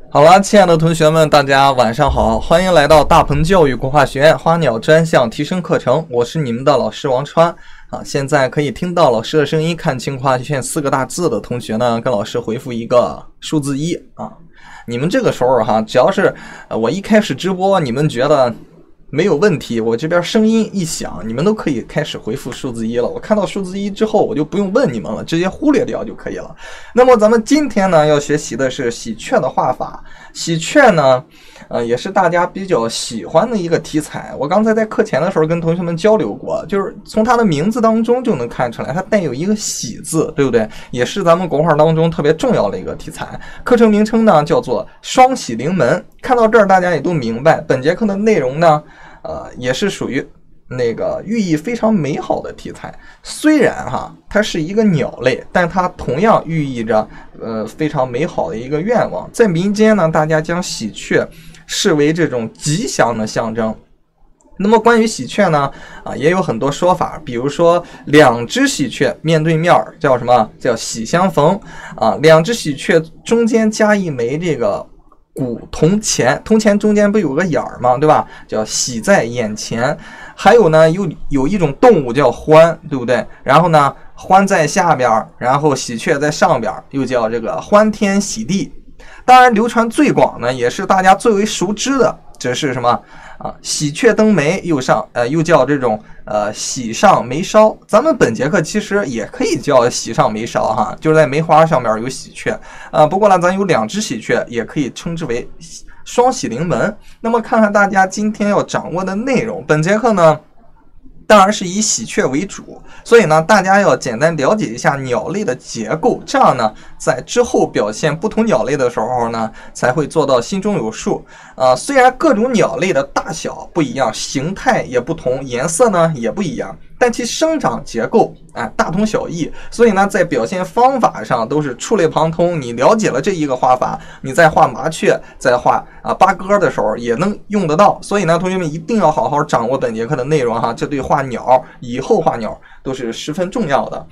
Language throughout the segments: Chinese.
好了，亲爱的同学们，大家晚上好，欢迎来到大鹏教育国画学院花鸟专项提升课程，我是你们的老师王川啊。现在可以听到老师的声音，看清国画学院4个大字的同学呢，跟老师回复一个数字1啊。你们这个时候哈，只要是我一开始直播，你们觉得没有问题，我这边声音一响，你们都可以开始回复数字1了。我看到数字1之后，我就不用问你们了，直接忽略掉就可以了。那么咱们今天呢，要学习的是喜鹊的画法。喜鹊呢，也是大家比较喜欢的一个题材。我刚才在课前的时候跟同学们交流过，就是从它的名字当中就能看出来，它带有一个喜字，对不对？也是咱们国画当中特别重要的一个题材。课程名称呢叫做双喜临门。看到这儿，大家也都明白，本节课的内容呢，也是属于那个寓意非常美好的题材。虽然哈它是一个鸟类，但它同样寓意着非常美好的一个愿望。在民间呢，大家将喜鹊视为这种吉祥的象征。那么关于喜鹊呢，也有很多说法，比如说2只喜鹊面对面叫什么？叫喜相逢啊。2只喜鹊中间加一枚这个古铜钱，铜钱中间不有个眼儿吗？对吧？叫喜在眼前。还有呢，有一种动物叫獾，对不对？然后呢，獾在下边，然后喜鹊在上边，又叫这个欢天喜地。当然，流传最广呢，也是大家最为熟知的，这是什么啊？喜鹊登梅，又叫这种喜上眉梢。咱们本节课其实也可以叫喜上眉梢哈，就是在梅花上面有喜鹊不过呢，咱有2只喜鹊，也可以称之为双喜临门。那么看看大家今天要掌握的内容，本节课呢当然是以喜鹊为主，所以呢，大家要简单了解一下鸟类的结构，这样呢，在之后表现不同鸟类的时候呢，才会做到心中有数。虽然各种鸟类的大小不一样，形态也不同，颜色呢也不一样，但其生长结构大同小异，所以呢，在表现方法上都是触类旁通。你了解了这一个画法，你在画麻雀，在画八哥的时候也能用得到。所以呢，同学们一定要好好掌握本节课的内容哈，这对画鸟以后画鸟都是十分重要的。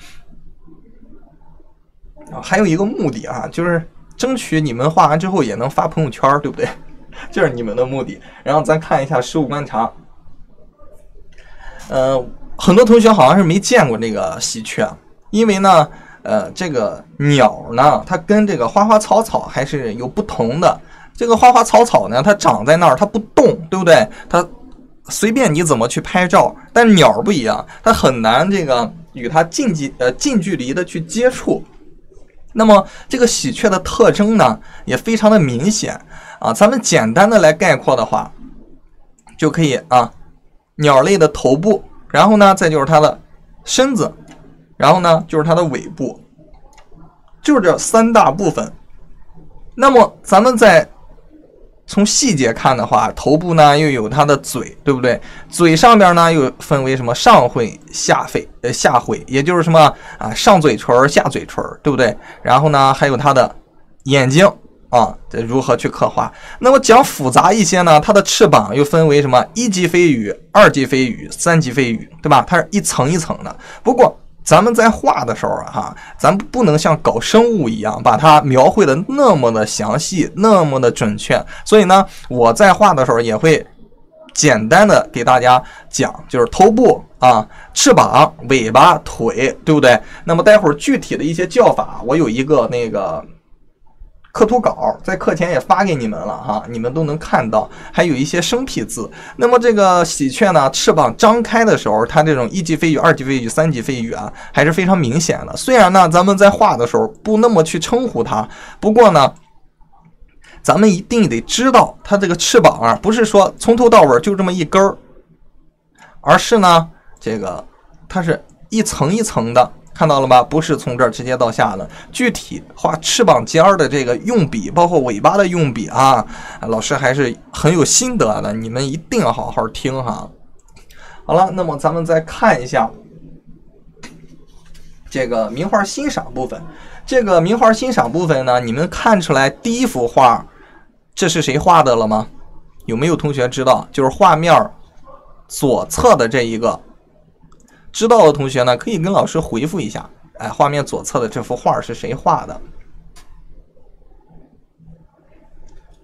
还有一个目的就是争取你们画完之后也能发朋友圈，对不对？这是你们的目的。然后咱看一下实物观察，很多同学好像是没见过这个喜鹊，因为呢，这个鸟呢，它跟这个花花草草还是有不同的。这个花花草草呢，它长在那儿，它不动，对不对？它随便你怎么去拍照，但鸟不一样，它很难这个与它近距离的去接触。那么这个喜鹊的特征呢，也非常的明显咱们简单的来概括的话，就可以鸟类的头部，然后呢，再就是它的身子，然后呢，就是它的尾部，就是这3大部分。那么咱们再从细节看的话，头部呢又有它的嘴，对不对？嘴上边呢又分为什么上喙、下喙，也就是什么上嘴唇、下嘴唇，对不对？然后呢，还有它的眼睛这如何去刻画？那么讲复杂一些呢，它的翅膀又分为什么1级飞羽、2级飞羽、3级飞羽，对吧？它是一层一层的。不过咱们在画的时候咱不能像搞生物一样把它描绘的那么的详细，那么的准确。所以呢，我在画的时候也会简单的给大家讲，就是头部翅膀、尾巴、腿，对不对？那么待会儿具体的一些叫法，我有一个那个课图稿在课前也发给你们了你们都能看到，还有一些生僻字。那么这个喜鹊呢，翅膀张开的时候，它这种1级飞羽、2级飞羽、3级飞羽还是非常明显的。虽然呢，咱们在画的时候不那么去称呼它，不过呢，咱们一定得知道它这个翅膀不是说从头到尾就这么一根儿，而是呢，这个它是一层一层的。看到了吧？不是从这儿直接到下的。具体画翅膀尖儿的这个用笔，包括尾巴的用笔老师还是很有心得的，你们一定要好好听好了，那么咱们再看一下这个名画欣赏部分。这个名画欣赏部分呢，你们看出来第一幅画这是谁画的了吗？有没有同学知道？就是画面左侧的这一个。知道的同学呢，可以跟老师回复一下，画面左侧的这幅画是谁画的？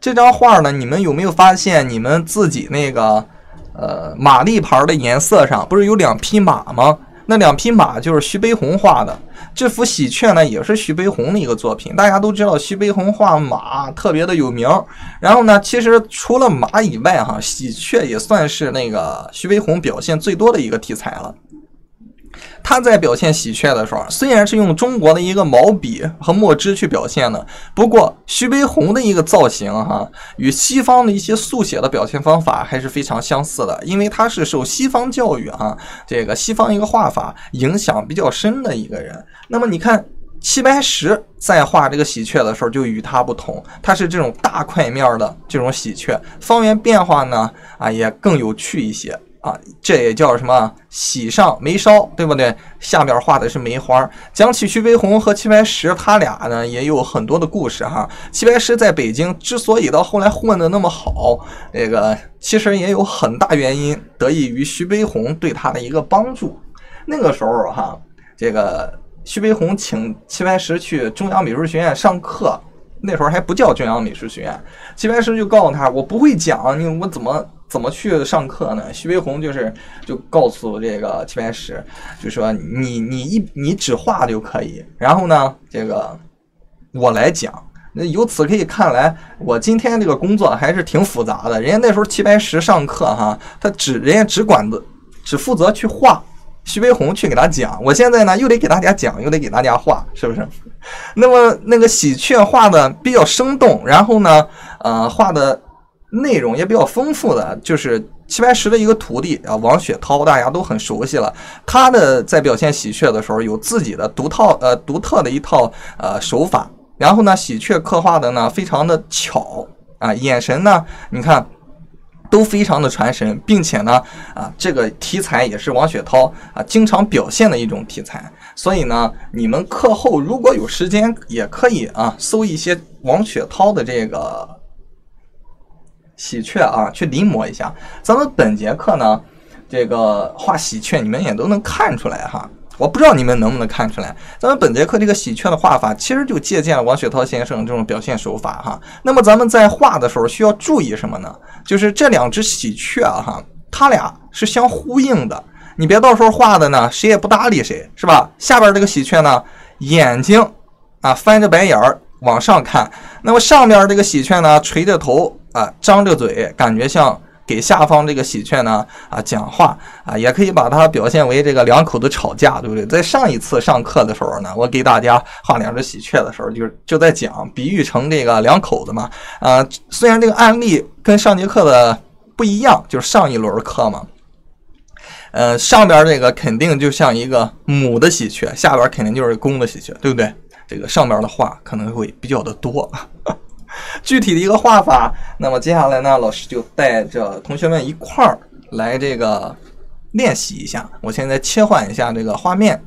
这张画呢，你们有没有发现你们自己那个马立牌的颜色上不是有2匹马吗？那2匹马就是徐悲鸿画的。这幅喜鹊呢，也是徐悲鸿的一个作品。大家都知道徐悲鸿画马特别的有名。然后呢，其实除了马以外，哈，喜鹊也算是那个徐悲鸿表现最多的一个题材了。他在表现喜鹊的时候，虽然是用中国的一个毛笔和墨汁去表现的，不过徐悲鸿的一个造型哈，与西方的一些速写的表现方法还是非常相似的，因为他是受西方教育哈，这个西方一个画法影响比较深的一个人。那么你看齐白石在画这个喜鹊的时候就与他不同，他是这种大块面的这种喜鹊，方圆变化呢也更有趣一些。这也叫什么喜上眉梢，对不对？下面画的是梅花。讲起徐悲鸿和齐白石，他俩呢也有很多的故事哈。齐白石在北京之所以到后来混得那么好，这个其实也有很大原因得益于徐悲鸿对他的一个帮助。那个时候哈，这个徐悲鸿请齐白石去中央美术学院上课，那时候还不叫中央美术学院。齐白石就告诉他，我不会讲，我怎么去上课呢？徐悲鸿就告诉这个齐白石，就说你只画就可以，然后呢，这个我来讲。那由此可以看来，我今天这个工作还是挺复杂的。人家那时候齐白石上课哈，人家只负责去画，徐悲鸿去给他讲。我现在呢又得给大家讲，又得给大家画，是不是？那么那个喜鹊画的比较生动，然后呢，画的内容也比较丰富的，就是齐白石的一个徒弟王雪涛，大家都很熟悉了。他的在表现喜鹊的时候有自己的独特的一套手法，然后呢，喜鹊刻画的呢非常的巧眼神呢，你看都非常的传神，并且呢这个题材也是王雪涛经常表现的一种题材。所以呢，你们课后如果有时间，也可以搜一些王雪涛的这个喜鹊去临摹一下。咱们本节课呢，这个画喜鹊你们也都能看出来哈。我不知道你们能不能看出来，咱们本节课这个喜鹊的画法其实就借鉴了王雪涛先生这种表现手法哈。那么咱们在画的时候需要注意什么呢？就是这2只喜鹊它俩是相呼应的。你别到时候画的呢谁也不搭理谁，是吧？下边这个喜鹊呢，眼睛翻着白眼儿往上看，那么上面这个喜鹊呢垂着头张着嘴，感觉像给下方这个喜鹊呢讲话也可以把它表现为这个2口子吵架，对不对？在上一次上课的时候呢，我给大家画2只喜鹊的时候就在讲比喻成这个2口子嘛。虽然这个案例跟上节课的不一样，就是上一轮课嘛。上边这个肯定就像一个母的喜鹊，下边肯定就是公的喜鹊，对不对？这个上边的画可能会比较的多。具体的一个画法，那么接下来呢，老师就带着同学们一块儿来这个练习一下。我现在切换一下这个画面。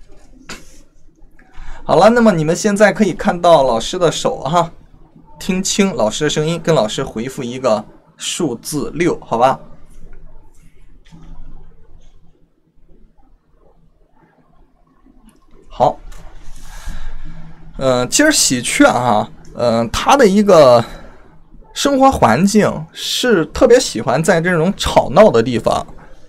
好了，那么你们现在可以看到老师的手哈，听清老师的声音，跟老师回复一个数字6，好吧？好，其实喜鹊它的一个生活环境是特别喜欢在这种吵闹的地方，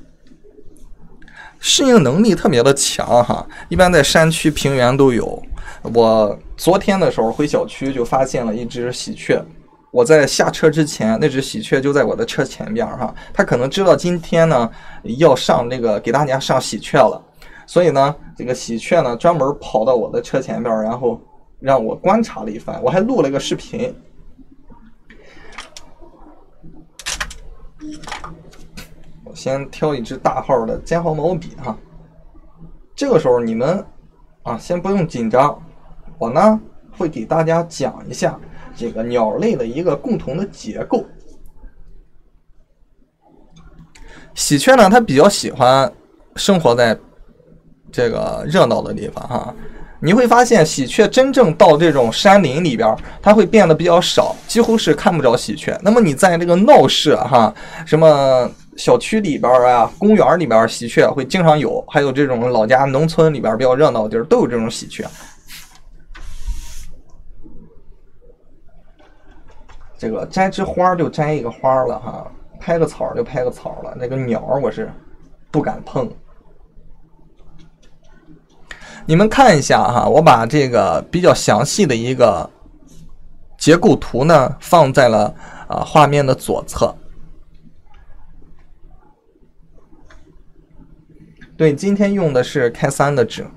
适应能力特别的强一般在山区平原都有。我昨天的时候回小区就发现了一只喜鹊，我在下车之前，那只喜鹊就在我的车前边它可能知道今天呢要上这个给大家上喜鹊了，所以呢这个喜鹊呢专门跑到我的车前边，然后让我观察了一番，我还录了个视频。我先挑一支大号的尖毫毛笔这个时候你们先不用紧张，我呢会给大家讲一下这个鸟类的一个共同的结构。喜鹊呢，它比较喜欢生活在这个热闹的地方你会发现喜鹊真正到这种山林里边，它会变得比较少，几乎是看不着喜鹊。那么你在这个闹市什么小区里边公园里边，喜鹊会经常有，还有这种老家农村里边比较热闹的地儿都有这种喜鹊。 这个摘枝花就摘一个花了哈，拍个草就拍个草了，那个鸟我是不敢碰。你们看一下哈，我把这个比较详细的一个结构图呢放在了画面的左侧。对，今天用的是开3的纸。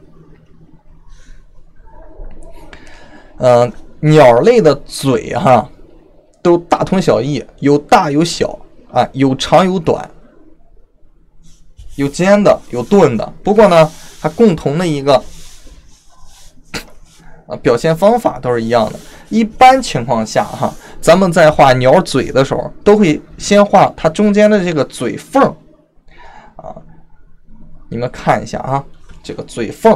鸟类的嘴哈都大同小异，有大有小啊，有长有短，有尖的有钝的。不过呢，它共同的一个表现方法都是一样的。一般情况下哈，咱们在画鸟嘴的时候，都会先画它中间的这个嘴缝啊。你们看一下啊，这个嘴缝，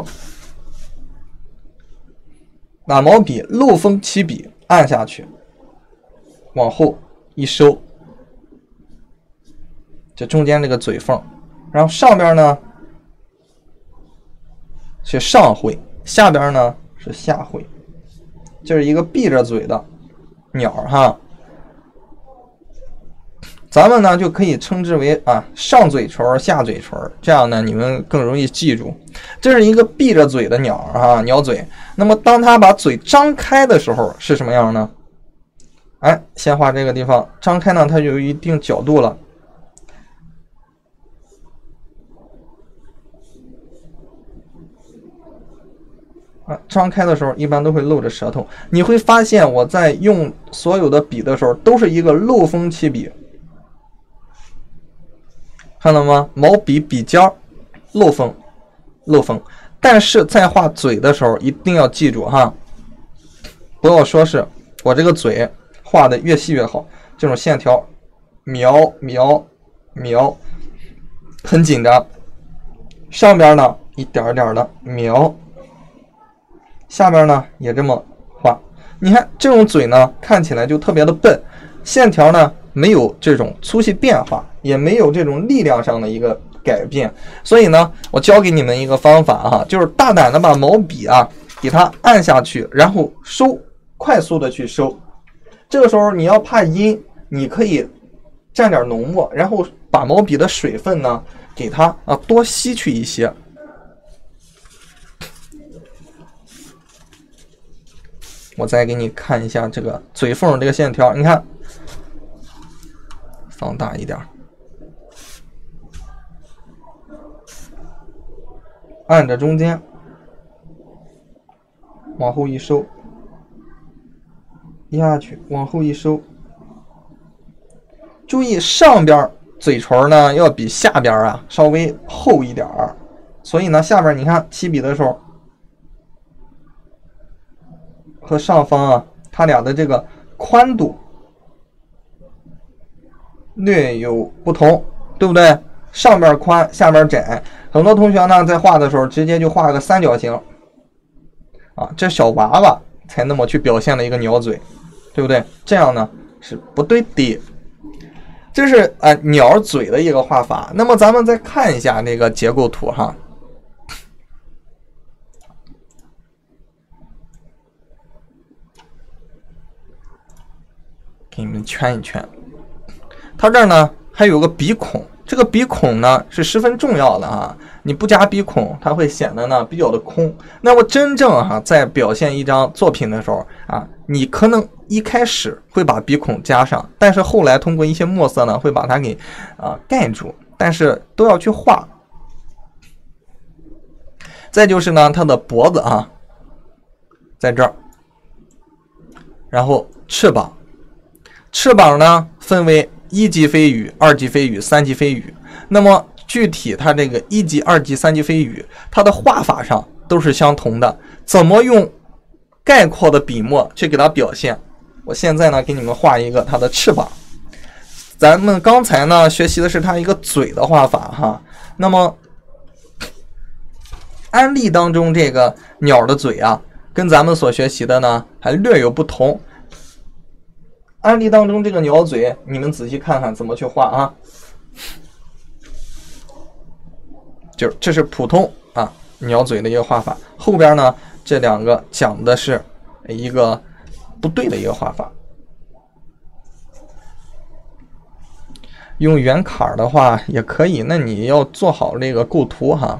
拿毛笔漏锋起笔按下去，往后一收，这中间这个嘴缝，然后上边呢是上喙，下边呢是下喙，这是一个闭着嘴的鸟哈。咱们呢就可以称之为上嘴唇下嘴唇，这样呢你们更容易记住。这是一个闭着嘴的鸟啊，鸟嘴。那么当它把嘴张开的时候是什么样呢？哎，先画这个地方，张开呢它就有一定角度了。张开的时候一般都会露着舌头。你会发现我在用所有的笔的时候都是一个漏锋起笔。看到吗？毛笔笔尖漏锋，漏锋。但是在画嘴的时候，一定要记住哈，不要说是我这个嘴画的越细越好，这种线条描，很紧张。上边呢一点点的描，下边呢也这么画。你看这种嘴呢，看起来就特别的笨，线条呢没有这种粗细变化，也没有这种力量上的一个改变。所以呢，我教给你们一个方法哈，就是大胆的把毛笔给它按下去，然后收，快速的去收。这个时候你要怕阴，你可以蘸点浓墨，然后把毛笔的水分呢给它多吸去一些。我再给你看一下这个嘴缝这个线条，你看。放大一点，按着中间，往后一收，压下去，往后一收。注意上边嘴唇呢要比下边稍微厚一点，所以呢下边你看起笔的时候和上方它俩的这个宽度略有不同，对不对？上边宽，下边窄。很多同学呢在画的时候直接就画个三角形这小娃娃才那么去表现的一个鸟嘴，对不对？这样呢是不对的。这是鸟嘴的一个画法。那么咱们再看一下那个结构图哈，给你们圈一圈。它这儿呢还有个鼻孔，这个鼻孔呢是十分重要的你不加鼻孔，它会显得呢比较的空。那么真正在表现一张作品的时候你可能一开始会把鼻孔加上，但是后来通过一些墨色呢会把它给盖住，但是都要去画。再就是呢它的脖子在这儿，然后翅膀呢分为1级飞羽、2级飞羽、3级飞羽。那么具体它这个1级、2级、3级飞羽，它的画法上都是相同的。怎么用概括的笔墨去给它表现？我现在呢给你们画一个它的翅膀。咱们刚才呢学习的是它一个嘴的画法那么案例当中这个鸟的嘴跟咱们所学习的呢还略有不同。案例当中这个鸟嘴，你们仔细看看怎么去画就这是普通鸟嘴的一个画法。后边呢这两个讲的是一个不对的一个画法。 用圆坎的话也可以，那你要做好这个构图哈。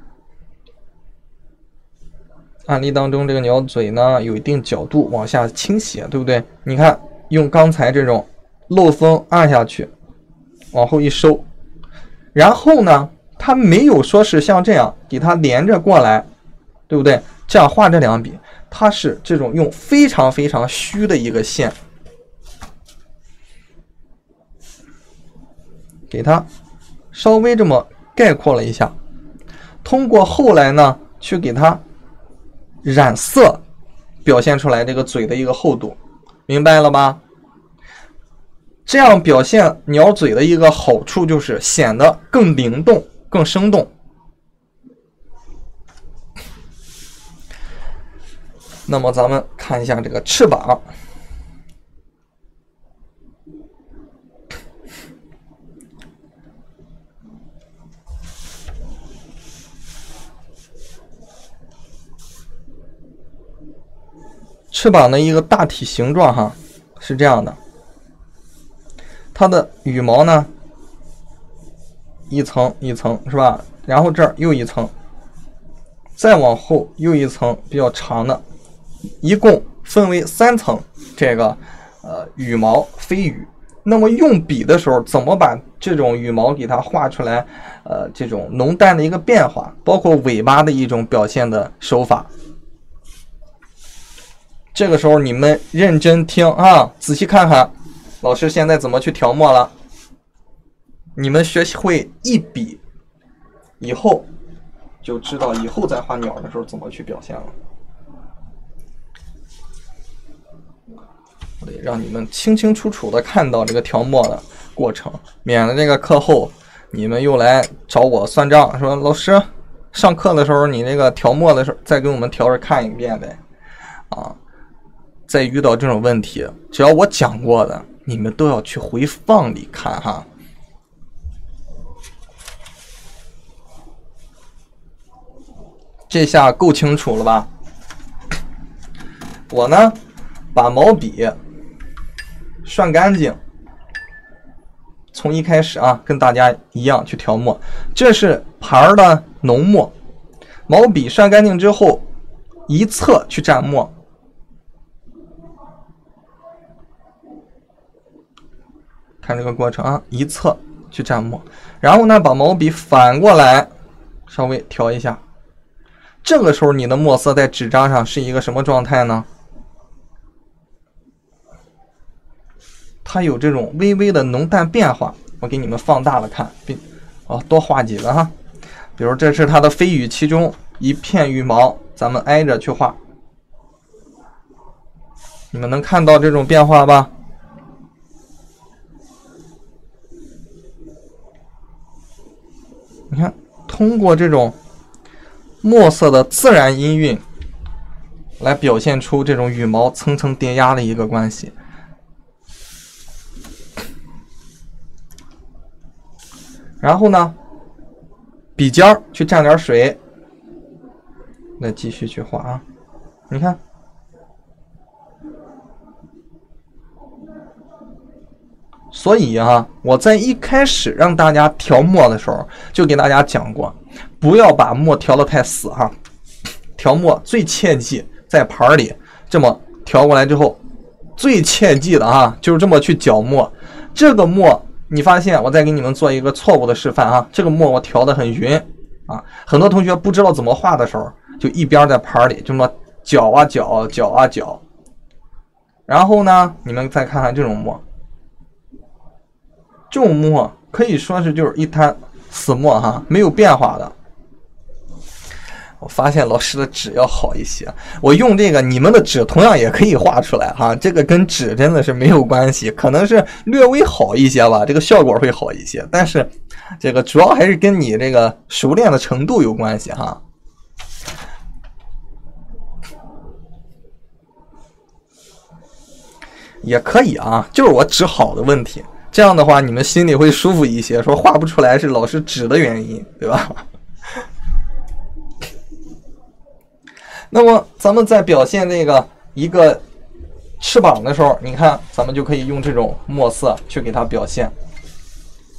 案例当中，这个鸟嘴呢有一定角度往下倾斜，对不对？你看，用刚才这种漏风按下去，往后一收，然后呢，它没有说是像这样给它连着过来，对不对？这样画这两笔，它是这种用非常非常虚的一个线，给它稍微这么概括了一下，通过后来呢去给它染色，表现出来这个嘴的一个厚度，明白了吧？这样表现鸟嘴的一个好处就是显得更灵动、更生动。那么咱们看一下这个翅膀，翅膀的一个大体形状哈是这样的，它的羽毛呢一层一层是吧？然后这儿又一层，再往后又一层比较长的，一共分为3层这个羽毛飞羽。那么用笔的时候怎么把这种羽毛给它画出来这种浓淡的一个变化，包括尾巴的一种表现的手法，这个时候你们认真听啊，仔细看看老师现在怎么去调墨了。你们学会一笔以后就知道以后再画鸟的时候怎么去表现了。我得让你们清清楚楚的看到这个调墨的过程，免得这个课后你们又来找我算账，说老师上课的时候你那个调墨的时候再给我们调着看一遍呗。啊，再遇到这种问题，只要我讲过的你们都要去回放里看哈。这下够清楚了吧？我呢把毛笔涮干净，从一开始啊跟大家一样去调墨。这是牌的浓墨，毛笔涮干净之后一侧去蘸墨，看这个过程啊，一侧去蘸墨，然后呢把毛笔反过来稍微调一下。这个时候你的墨色在纸张上是一个什么状态呢？它有这种微微的浓淡变化，我给你们放大了看，多画几个哈。比如这是它的飞羽，其中一片羽毛，咱们挨着去画，你们能看到这种变化吧？你看，通过这种墨色的自然音韵来表现出这种羽毛层层叠压的一个关系。然后呢，笔尖儿去蘸点水，再继续去画啊。你看，所以啊，我在一开始让大家调墨的时候就给大家讲过，不要把墨调得太死哈。调墨最切记在盘里这么调过来之后，最切记的啊就是这么去搅墨。这个墨你发现，我再给你们做一个错误的示范啊，这个墨我调得很匀啊，很多同学不知道怎么画的时候，就一边在盘里这么搅啊搅，搅啊搅。然后呢，你们再看看这种墨。这种墨可以说是就是一滩死墨哈，没有变化的。我发现老师的纸要好一些，我用这个，你们的纸同样也可以画出来哈，这个跟纸真的是没有关系，可能是略微好一些吧，这个效果会好一些，但是这个主要还是跟你这个熟练的程度有关系哈。也可以啊，就是我纸好的问题。这样的话你们心里会舒服一些，说画不出来是老师纸的原因，对吧？那么咱们在表现这个一个翅膀的时候，你看咱们就可以用这种墨色去给它表现。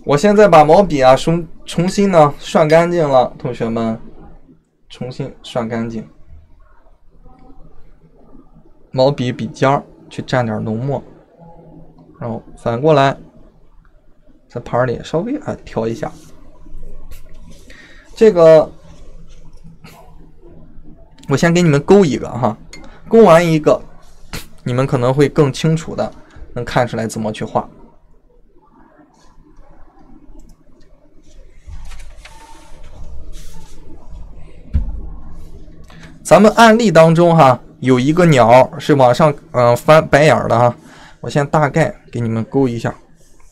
我现在把毛笔啊重新呢涮干净了，同学们，重新涮干净。毛笔笔尖儿去蘸点浓墨，然后反过来在盘里稍微调一下。这个我先给你们勾一个哈，勾完一个，你们可能会更清楚的能看出来怎么去画。咱们案例当中哈，有一个鸟是往上翻白眼的哈，我先大概给你们勾一下。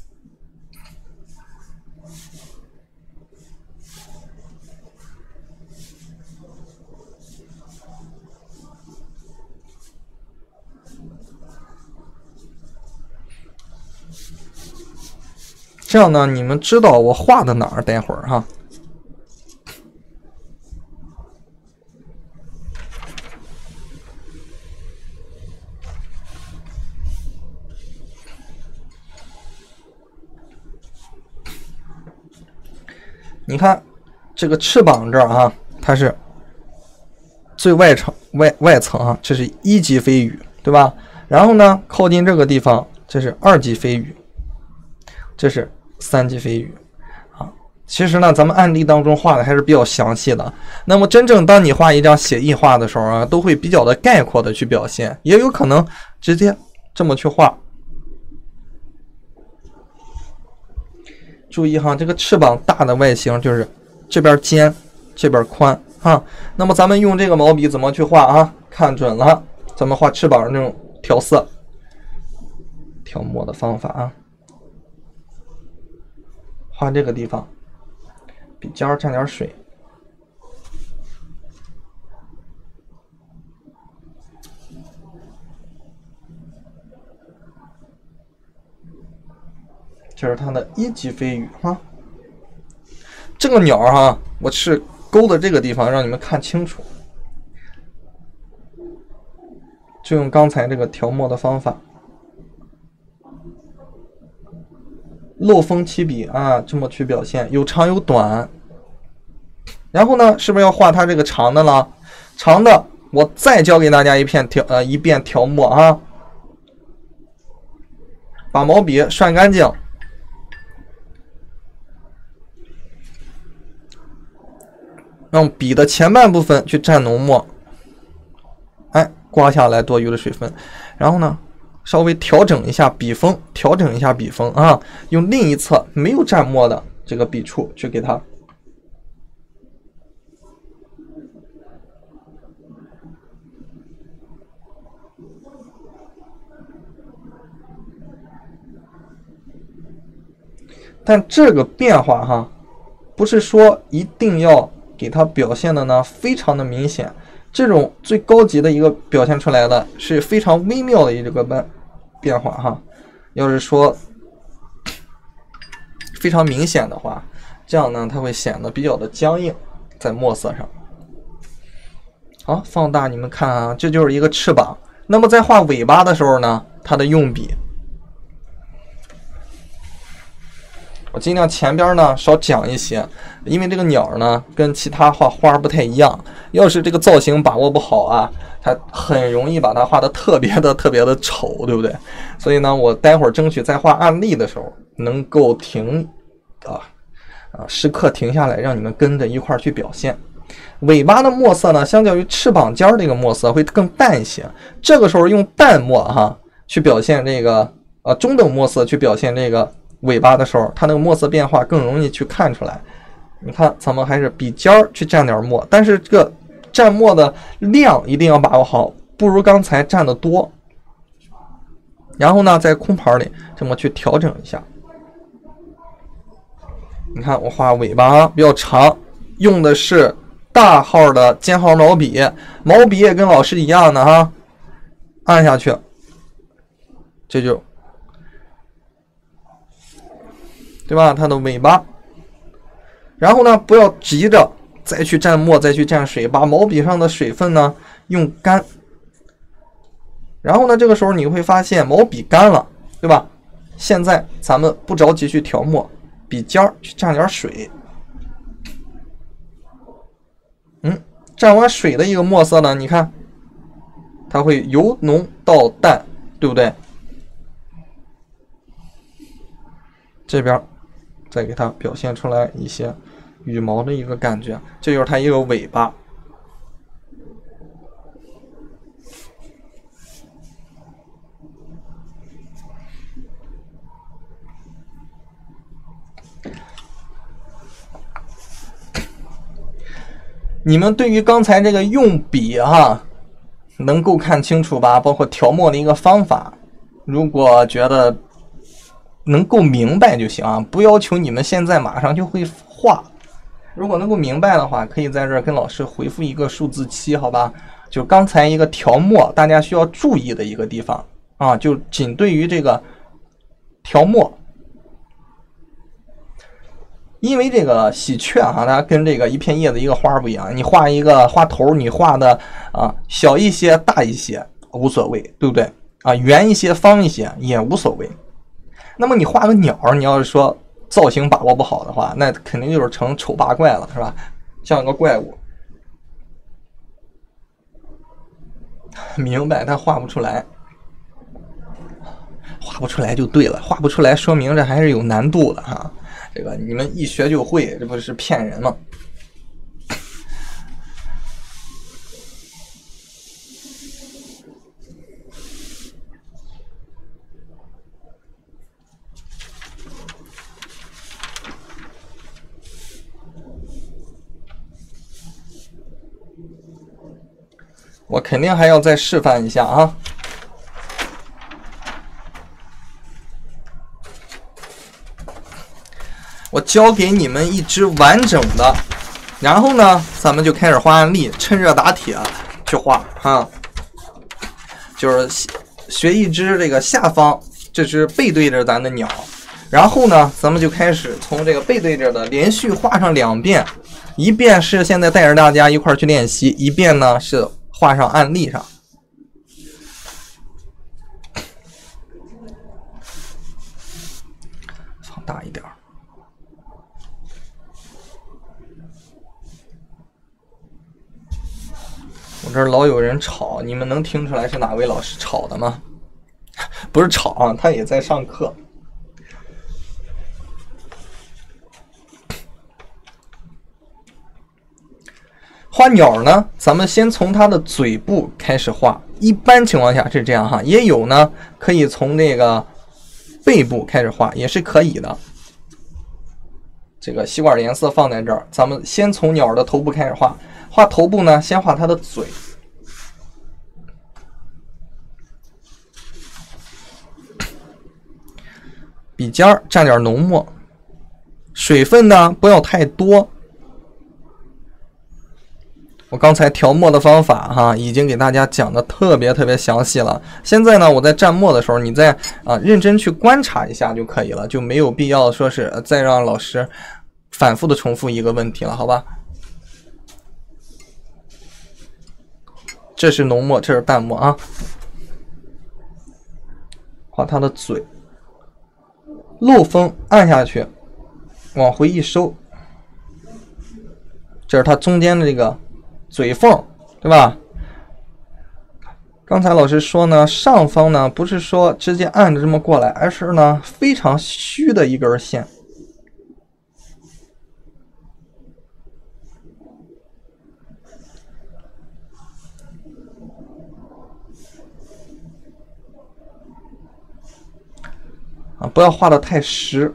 这样呢，你们知道我画的哪儿，待会儿哈。你看这个翅膀这儿啊，它是最外层啊，这是1级飞羽，对吧？然后呢，靠近这个地方，这是2级飞羽，这是3级飞羽啊。其实呢，咱们案例当中画的还是比较详细的。那么真正当你画一张写意画的时候啊，都会比较的概括的去表现，也有可能直接这么去画。注意哈，这个翅膀大的外形就是这边尖，这边宽哈。那么咱们用这个毛笔怎么去画啊？看准了，咱们画翅膀那种调色、调墨的方法啊。画这个地方，笔尖蘸点水，这是它的1级飞羽哈。这个鸟哈，我是勾的这个地方，让你们看清楚。就用刚才这个调墨的方法，漏锋起笔啊，这么去表现，有长有短。然后呢，是不是要画它这个长的了？长的，我再教给大家一遍调墨啊。把毛笔涮干净。让笔的前半部分去蘸浓墨，刮下来多余的水分，然后呢，稍微调整一下笔锋，啊，用另一侧没有蘸墨的这个笔触去给它。但这个变化哈，不是说一定要给它表现的呢非常的明显，这种最高级的一个表现出来的是非常微妙的一个变化哈。要是说非常明显的话，这样呢它会显得比较的僵硬在墨色上。好，放大你们看啊，这就是一个翅膀。那么在画尾巴的时候呢，它的用笔，我尽量前边呢少讲一些，因为这个鸟呢跟其他画花不太一样，要是这个造型把握不好啊，它很容易把它画的特别的丑，对不对？所以呢，我待会儿争取在画案例的时候能够时刻停下来，让你们跟着一块儿去表现。尾巴的墨色呢，相较于翅膀尖这个墨色会更淡一些，这个时候用淡墨哈去表现这个中等墨色去表现这个尾巴的时候，它那个墨色变化更容易去看出来。你看，咱们还是笔尖去蘸点墨，但是这个蘸墨的量一定要把握好，不如刚才蘸的多。然后呢，在空盘里这么去调整一下。你看我画尾巴比较长，用的是大号的尖号毛笔，毛笔也跟老师一样的哈，按下去，这就对吧？它的尾巴，然后呢，不要急着再去蘸墨，再去蘸水，把毛笔上的水分呢用干。然后呢，这个时候你会发现毛笔干了，对吧？现在咱们不着急去调墨， 笔尖去蘸点水，蘸完水的一个墨色呢，你看它会由浓到淡，对不对？这边再给它表现出来一些羽毛的一个感觉，这就是它一个尾巴。你们对于刚才这个用笔能够看清楚吧？包括调墨的一个方法，如果觉得能够明白就行啊，不要求你们现在马上就会画。如果能够明白的话，可以在这儿跟老师回复一个数字7，好吧？就刚才一个调墨，大家需要注意的一个地方啊，就仅对于这个调墨。因为这个喜鹊它跟这个一片叶子一个花不一样，你画一个花头，你画的小一些大一些无所谓，对不对圆一些方一些也无所谓。那么你画个鸟，你要是说造型把握不好的话，那肯定就是成丑八怪了，是吧？像个怪物。明白，但画不出来，画不出来就对了，画不出来说明这还是有难度的哈。这个你们一学就会，这不是骗人吗？我肯定还要再示范一下啊。我教给你们一支完整的，然后呢，咱们就开始画案例，趁热打铁去画就是学一只这个下方，这是背对着咱的鸟，然后呢，咱们就开始从这个背对着的连续画上2遍，一遍是现在带着大家一块去练习，一遍呢是画上案例上。放大一点。我这儿老有人吵，你们能听出来是哪位老师吵的吗？不是吵他也在上课。画鸟呢，咱们先从它的嘴部开始画，一般情况下是这样也有呢可以从这个背部开始画，也是可以的。这个吸管颜色放在这儿，咱们先从鸟的头部开始画。画头部呢，先画它的嘴，笔尖蘸点浓墨，水分呢不要太多。我刚才调墨的方法已经给大家讲的特别详细了。现在呢，我在蘸墨的时候，你再认真去观察一下就可以了，就没有必要说是再让老师反复的重复一个问题了，好吧？这是浓墨，这是淡墨画它的嘴，漏风按下去，往回一收，这是它中间的这个嘴缝，对吧？刚才老师说呢，上方呢不是说直接按着这么过来，而是呢非常虚的一根线。不要画的太实。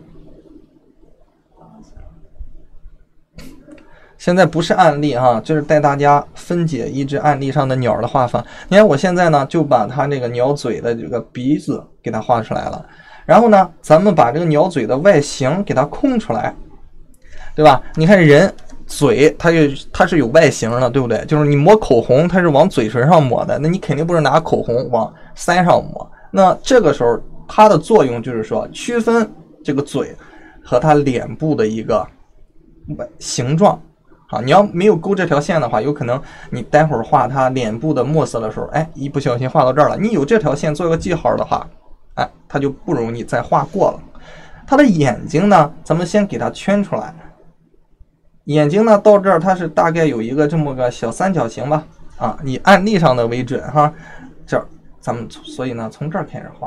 现在不是案例这是带大家分解一只案例上的鸟的画法。你看我现在呢就把它这个鸟嘴的这个鼻子给它画出来了，然后呢咱们把这个鸟嘴的外形给它空出来，对吧？你看人嘴它是有外形的，对不对？就是你抹口红它是往嘴唇上抹的，那你肯定不是拿口红往腮上抹。那这个时候它的作用就是说区分这个嘴和它脸部的一个形状你要没有勾这条线的话，有可能你待会儿画它脸部的墨色的时候，一不小心画到这儿了。你有这条线做个记号的话，它就不容易再画过了。 它的眼睛呢，咱们先给它圈出来。眼睛呢，到这儿它是大概有一个这么个小三角形吧，啊，以案例上的为准哈。这儿咱们所以呢，从这儿开始画。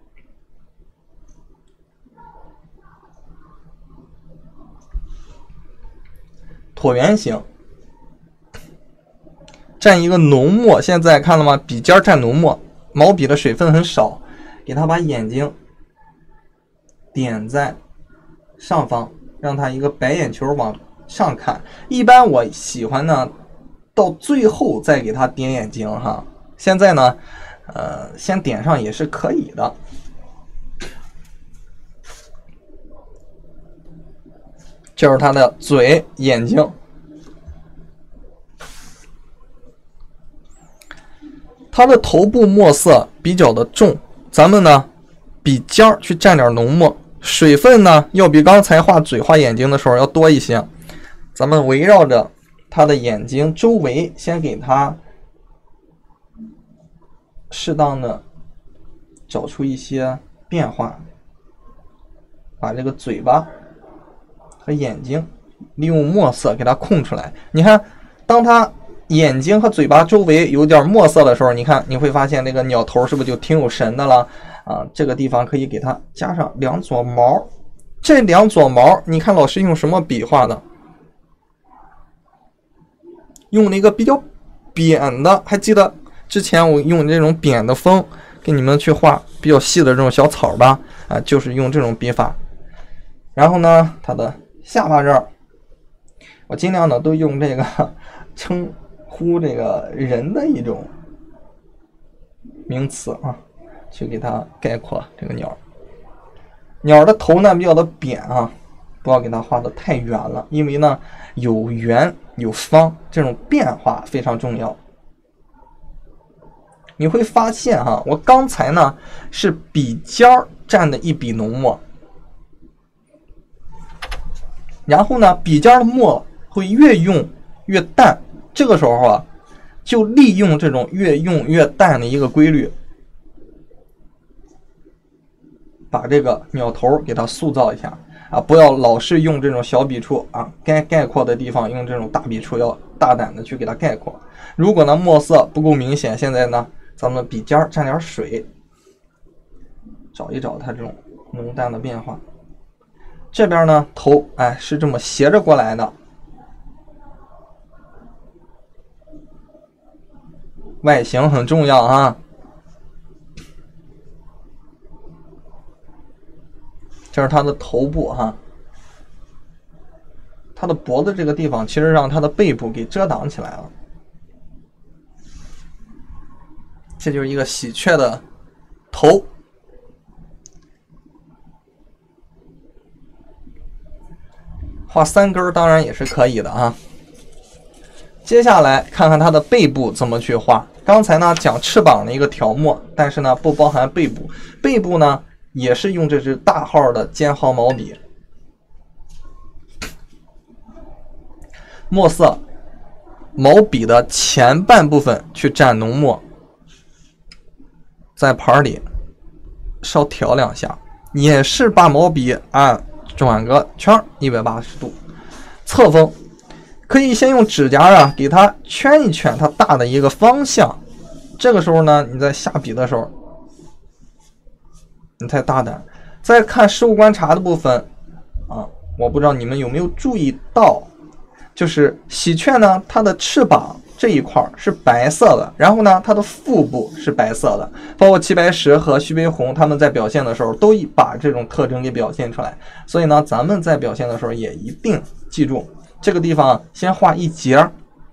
椭圆形，蘸一个浓墨，现在看了吗？笔尖蘸浓墨，毛笔的水分很少，给它把眼睛点在上方，让它一个白眼球往上看。一般我喜欢呢，到最后再给它点眼睛哈。现在呢，先点上也是可以的。这是它的嘴、眼睛。它的头部墨色比较的重，咱们呢笔尖儿去蘸点浓墨，水分呢要比刚才画嘴、画眼睛的时候要多一些。咱们围绕着它的眼睛周围，先给它适当的找出一些变化，把这个嘴巴和眼睛利用墨色给它空出来。你看，当它眼睛和嘴巴周围有点墨色的时候，你看你会发现这个鸟头是不是就挺有神的了啊？这个地方可以给它加上两撮毛，这两撮毛，你看老师用什么笔画的？用了一个比较扁的，还记得之前我用这种扁的锋给你们去画比较细的这种小草吧？啊，就是用这种笔法。然后呢，它的下巴这儿，我尽量呢都用这个称呼这个人的一种名词啊，去给它概括这个鸟。鸟的头呢比较的扁啊，不要给它画的太圆了，因为呢有圆有方，这种变化非常重要。你会发现哈，我刚才呢是笔尖蘸的一笔浓墨，然后呢笔尖的墨会越用越淡，这个时候啊就利用这种越用越淡的一个规律，把这个鸟头给它塑造一下啊，不要老是用这种小笔触啊，该概括的地方用这种大笔触，要大胆的去给它概括。如果呢墨色不够明显，现在呢咱们笔尖蘸点水，找一找它这种浓淡的变化。这边呢头是这么斜着过来的，外形很重要啊。这是它的头部哈，它的脖子这个地方其实让它的背部给遮挡起来了。这就是一个喜鹊的头。画三根当然也是可以的啊。接下来看看它的背部怎么去画。刚才呢讲翅膀的一个条墨，但是呢不包含背部。背部呢也是用这支大号的尖毫毛笔，墨色毛笔的前半部分去蘸浓墨，在盘里稍调两下，也是把毛笔转个圈180度，侧锋可以先用指甲给它圈一圈它大的一个方向。这个时候呢，你在下笔的时候，你太大胆。再看实物观察的部分我不知道你们有没有注意到，就是喜鹊呢，它的翅膀这一块是白色的，然后呢它的腹部是白色的，包括齐白石和徐悲鸿他们在表现的时候都把这种特征给表现出来。所以呢咱们在表现的时候也一定记住这个地方先画一截，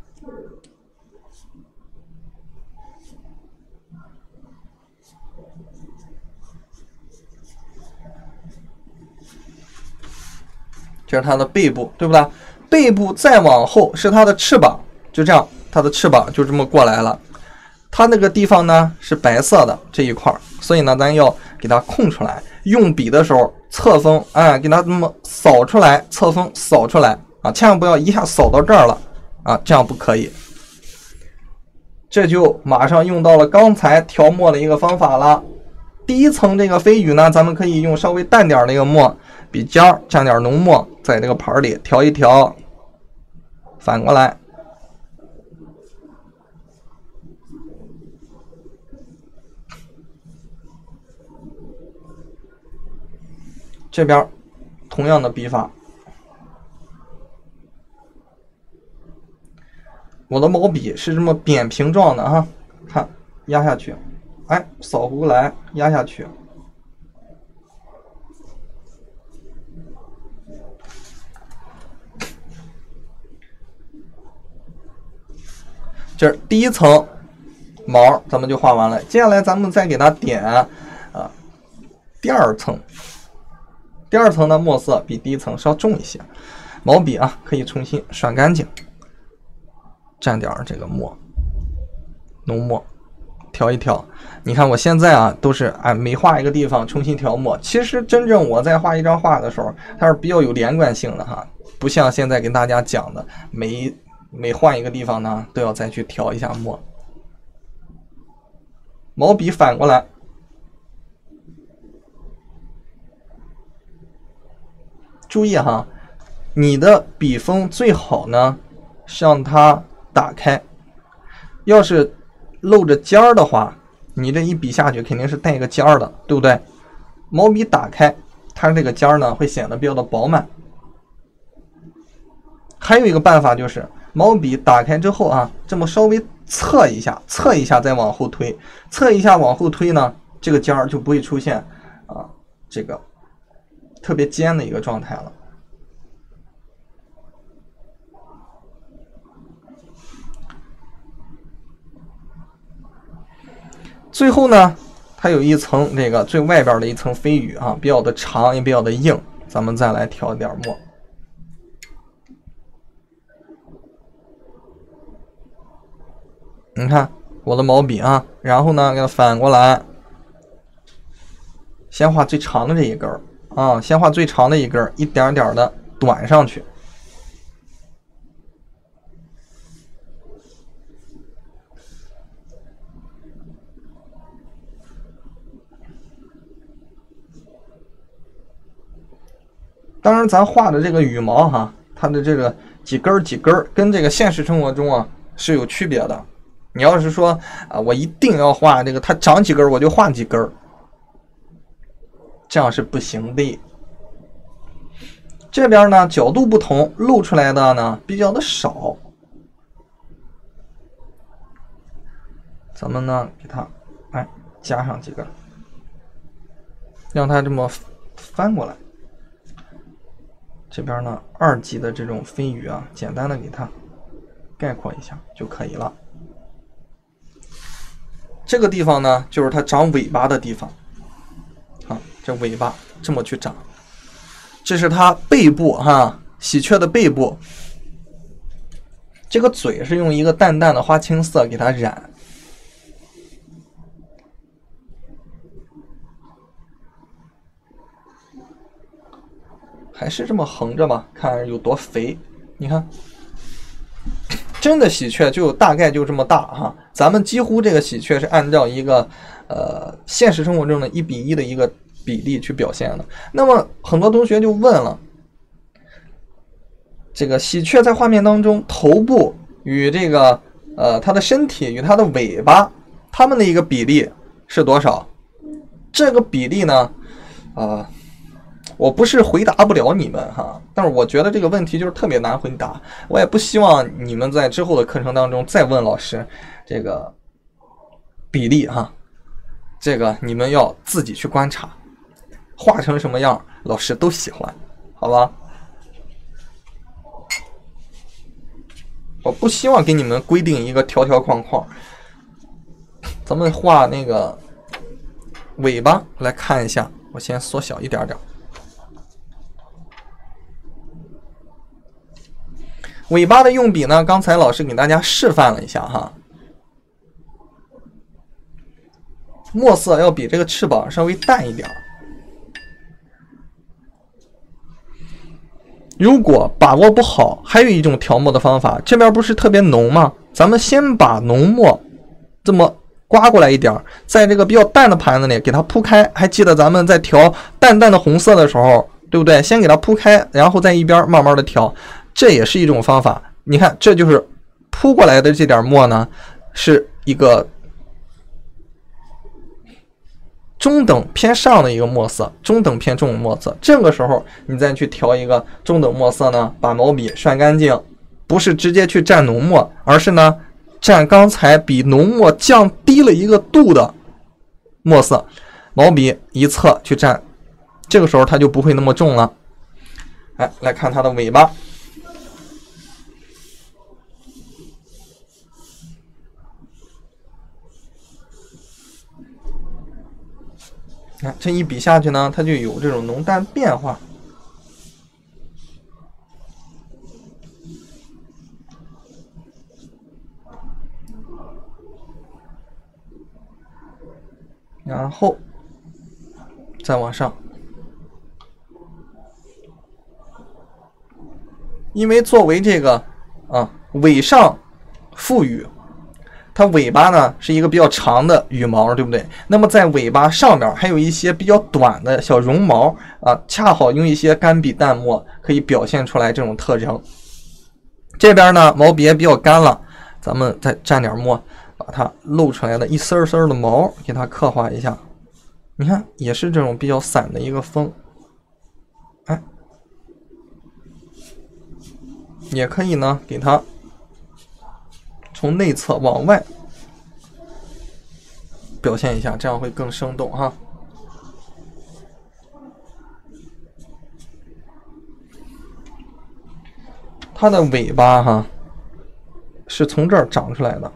这是它的背部，对不对？背部再往后是它的翅膀，就这样，它的翅膀就这么过来了。它那个地方呢是白色的这一块，所以呢咱要给它空出来。用笔的时候侧锋给它这么扫出来，侧锋扫出来千万不要一下扫到这儿了这样不可以。这就马上用到了刚才调墨的一个方法了。第一层这个飞羽呢，咱们可以用稍微淡点的一个墨笔尖儿蘸点浓墨，在这个盘里调一调，反过来。这边同样的笔法，我的毛笔是这么扁平状的哈，看压下去，哎，扫过来压下去，这是第一层毛，咱们就画完了。接下来咱们再给它点第二层。第二层的墨色比第一层稍重一些，毛笔啊可以重新刷干净，蘸点这个墨，浓墨，调一调。你看我现在啊都是每画一个地方重新调墨。其实真正我在画一张画的时候，它是比较有连贯性的哈，不像现在跟大家讲的，每换一个地方呢都要再去调一下墨。毛笔反过来。注意哈，你的笔锋最好呢是让它打开，要是露着尖儿的话，你这一笔下去肯定是带一个尖儿的，对不对？毛笔打开，它这个尖儿呢会显得比较的饱满。还有一个办法就是毛笔打开之后啊，这么稍微侧一下再往后推，侧一下往后推呢，这个尖儿就不会出现这个特别尖的一个状态了。最后呢，它有一层这个最外边的一层飞羽啊，比较的长也比较的硬，咱们再来调点墨。你看我的毛笔啊，然后呢给它反过来，先画最长的这一根啊，先画最长的一根，一点点的短上去。当然，咱画的这个羽毛哈，它的这个几根几根，跟这个现实生活中啊是有区别的。你要是说我一定要画这个，它长几根我就画几根，这样是不行的。这边呢角度不同，露出来的呢比较的少。咱们呢给它加上几根，让它这么翻过来。这边呢2级的这种飞羽啊，简单的给它概括一下就可以了。这个地方呢就是它长尾巴的地方啊，这尾巴这么去长，这是它背部哈，喜鹊的背部。这个嘴是用一个淡淡的花青色给它染。还是这么横着吧，看有多肥。你看，真的喜鹊就大概就这么大哈。咱们几乎这个喜鹊是按照一个现实生活中的1比1的一个比例去表现的。那么很多同学就问了，这个喜鹊在画面当中，头部与这个它的身体与它的尾巴，它们的一个比例是多少？这个比例呢，我不是回答不了你们哈，但是我觉得这个问题就是特别难回答，我也不希望你们在之后的课程当中再问老师这个比例哈，这个你们要自己去观察，画成什么样老师都喜欢，好吧？我不希望给你们规定一个条条框框。咱们画那个尾巴来看一下，我先缩小一点点。尾巴的用笔呢，刚才老师给大家示范了一下哈，墨色要比这个翅膀稍微淡一点。如果把握不好，还有一种调墨的方法，这边不是特别浓吗？咱们先把浓墨这么刮过来一点，在这个比较淡的盘子里给它铺开。还记得咱们在调淡淡的红色的时候， 对不对？先给它铺开，然后在一边慢慢的调，这也是一种方法。你看，这就是铺过来的这点墨呢，是一个中等偏上的一个墨色，中等偏重的墨色。这个时候你再去调一个中等墨色呢，把毛笔涮干净，不是直接去蘸浓墨，而是呢蘸刚才比浓墨降低了一个度的墨色，毛笔一侧去蘸，这个时候它就不会那么重了。哎，来看它的尾巴。看这一笔下去呢，它就有这种浓淡变化。然后再往上，因为作为这个尾上覆羽，它尾巴呢是一个比较长的羽毛，对不对？那么在尾巴上面还有一些比较短的小绒毛啊，恰好用一些干笔淡墨可以表现出来这种特征。这边呢毛笔也比较干了，咱们再蘸点墨，把它露出来的一丝丝的毛给它刻画一下。你看，也是这种比较散的一个锋，哎，也可以呢给它从内侧往外表现一下，这样会更生动哈。它的尾巴哈是从这儿长出来的，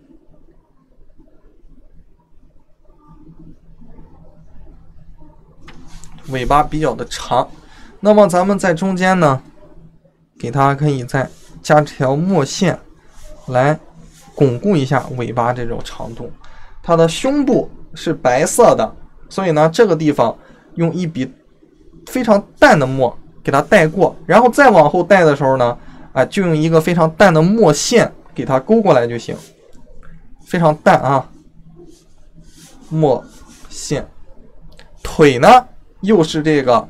尾巴比较的长。那么咱们在中间呢，给它可以再加条墨线来巩固一下尾巴这种长度。它的胸部是白色的，所以呢这个地方用一笔非常淡的墨给它带过，然后再往后带的时候呢，就用一个非常淡的墨线给它勾过来就行，非常淡啊，墨线。腿呢又是这个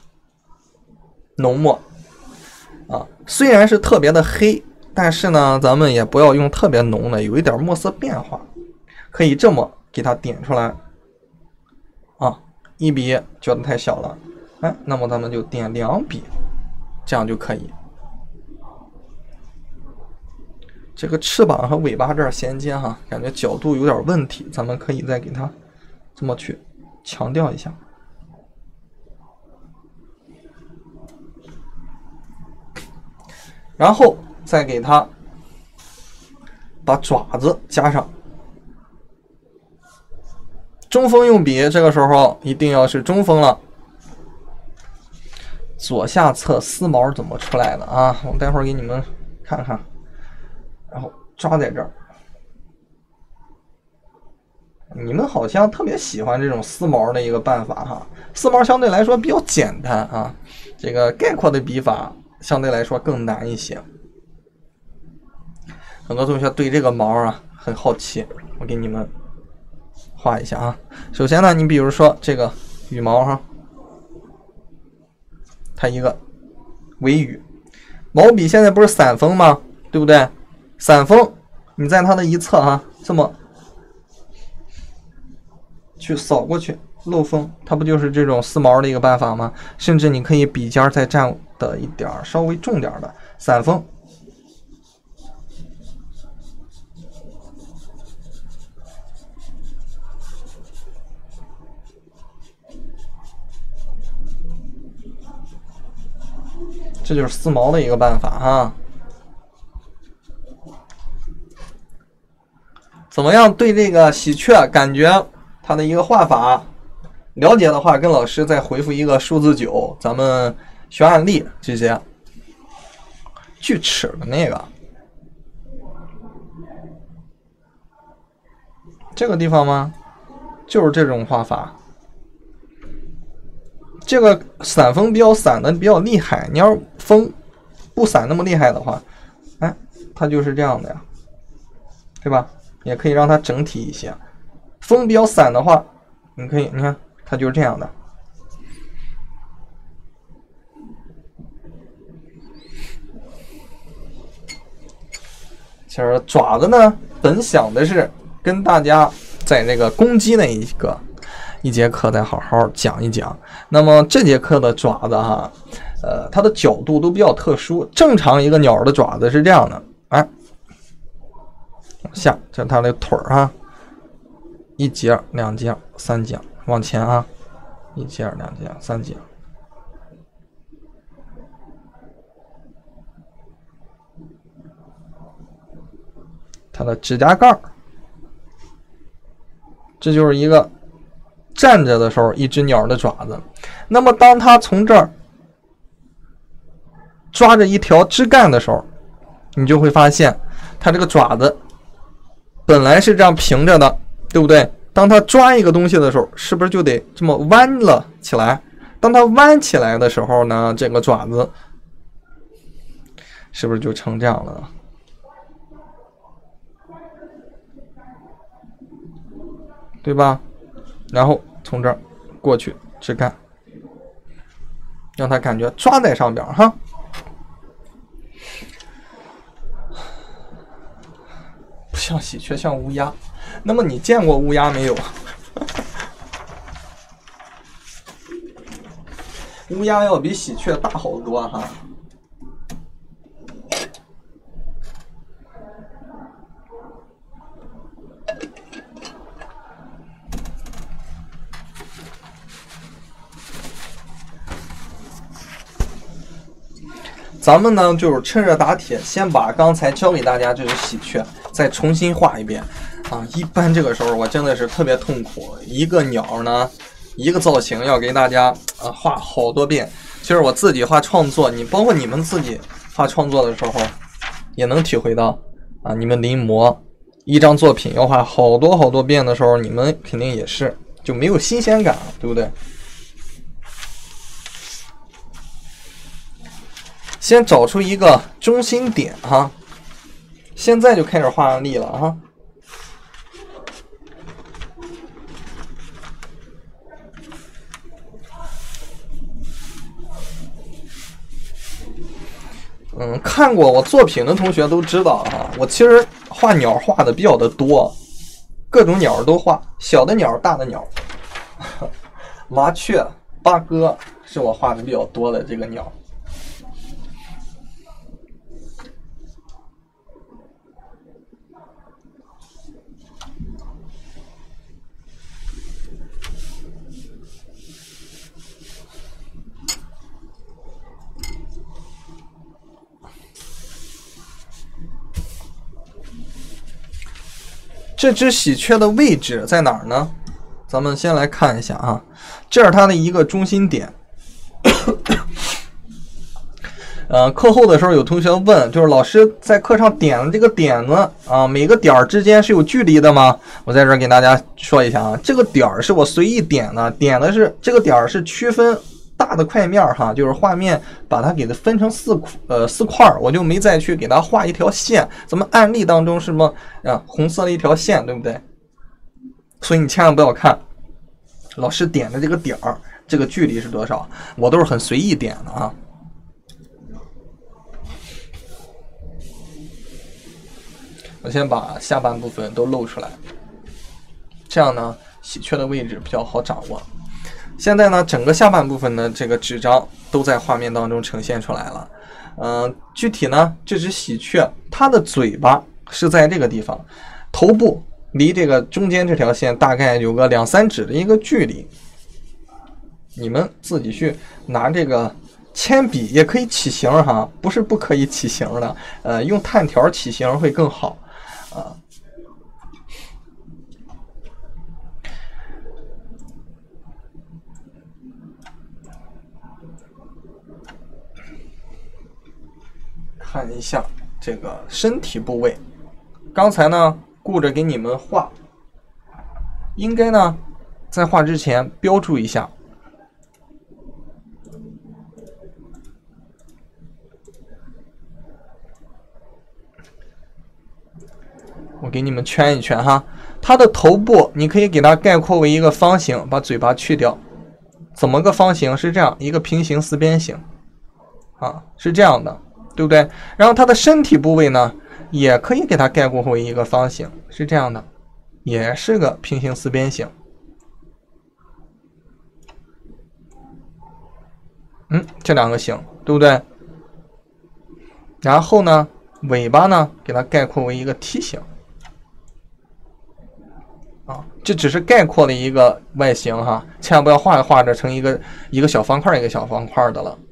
浓墨啊，虽然是特别的黑，但是呢咱们也不要用特别浓的，有一点墨色变化，可以这么给它点出来啊。一笔觉得太小了，那么咱们就点2笔，这样就可以。这个翅膀和尾巴这儿衔接哈，感觉角度有点问题，咱们可以再给它这么去强调一下。然后再给它把爪子加上。中锋用笔，这个时候一定要是中锋了。左下侧丝毛怎么出来的啊？我待会儿给你们看看。然后抓在这儿。你们好像特别喜欢这种丝毛的一个办法哈，丝毛相对来说比较简单啊，这个概括的笔法相对来说更难一些。很多同学对这个毛啊很好奇，我给你们画一下啊。首先呢，你比如说这个羽毛哈，它一个尾羽，毛笔现在不是散锋吗？对不对？散锋，你在它的一侧哈，这么去扫过去，漏锋，它不就是这种丝毛的一个办法吗？甚至你可以笔尖再蘸的一点稍微重点的散锋。这就是丝毛的一个办法哈。怎么样？对这个喜鹊感觉它的一个画法了解的话，跟老师再回复一个数字9，咱们学案例直接。锯齿的那个，这个地方吗？就是这种画法。这个散锋比较散的比较厉害，你要是锋不散那么厉害的话，它就是这样的呀，对吧？也可以让它整体一些。锋比较散的话，你看它就是这样的。 其实爪子呢，本想的是跟大家在这个公鸡那一节课再好好讲一讲。那么这节课的爪子哈，它的角度都比较特殊。正常一个鸟的爪子是这样的，哎，往下，这是它的腿啊，一节、两节、三节，往前啊，一节、两节、三节。它的指甲盖，这就是一个站着的时候一只鸟的爪子。那么当它从这儿抓着一条枝干的时候，你就会发现它这个爪子本来是这样平着的，对不对？当它抓一个东西的时候，是不是就得这么弯了起来？当它弯起来的时候呢，这个爪子是不是就成这样了呢？对吧？然后从这儿过去枝干，让它感觉抓在上边哈。不像喜鹊，像乌鸦。那么你见过乌鸦没有？乌鸦要比喜鹊大好多哈。咱们呢就是趁热打铁，先把刚才教给大家这只喜鹊再重新画一遍啊！一般这个时候我真的是特别痛苦，一个鸟呢，一个造型要给大家画好多遍。其实我自己画创作，包括你们自己画创作的时候，也能体会到啊，你们临摹一张作品要画好多遍的时候，你们肯定也是就没有新鲜感了，对不对？先找出一个中心点哈，现在就开始画案例了哈。看过我作品的同学都知道哈，我其实画鸟画的比较的多，各种鸟都画，小的鸟、大的鸟，麻雀、八哥是我画的比较多的这个鸟。这只喜鹊的位置在哪儿呢？咱们先来看一下啊，这是它的一个中心点。课后的时候有同学问，就是老师在课上点的这个点子啊，每个点儿之间是有距离的吗？我在这儿给大家说一下啊，这个点儿是我随意点的，点的是这个点儿是区分大的块面哈，就是画面把它给它分成四块，我就没再去给它画一条线。咱们案例当中是什么红色的一条线，对不对？所以你千万不要看老师点的这个点儿，这个距离是多少，我都是很随意点的啊。我先把下半部分都露出来，这样呢，喜鹊的位置比较好掌握。现在呢，整个下半部分的这个纸张都在画面当中呈现出来了。具体呢，这只喜鹊它的嘴巴是在这个地方，头部离这个中间这条线大概有个2-3指的一个距离。你们自己去拿这个铅笔也可以起形哈，不是不可以起形的，用炭条起形会更好啊。看一下这个身体部位，刚才呢顾着给你们画，应该呢在画之前标注一下。我给你们圈一圈哈，它的头部你可以给它概括为一个方形，把嘴巴去掉。怎么个方形？是这样一个平行四边形啊，是这样的，对不对？然后它的身体部位呢， 也可以给它概括为一个方形，是这样的，也是个平行四边形。这两个形，对不对？然后呢，尾巴呢，给它概括为一个梯形。这只是概括的一个外形哈，千万不要画着画着成一个小方块一个小方块的了。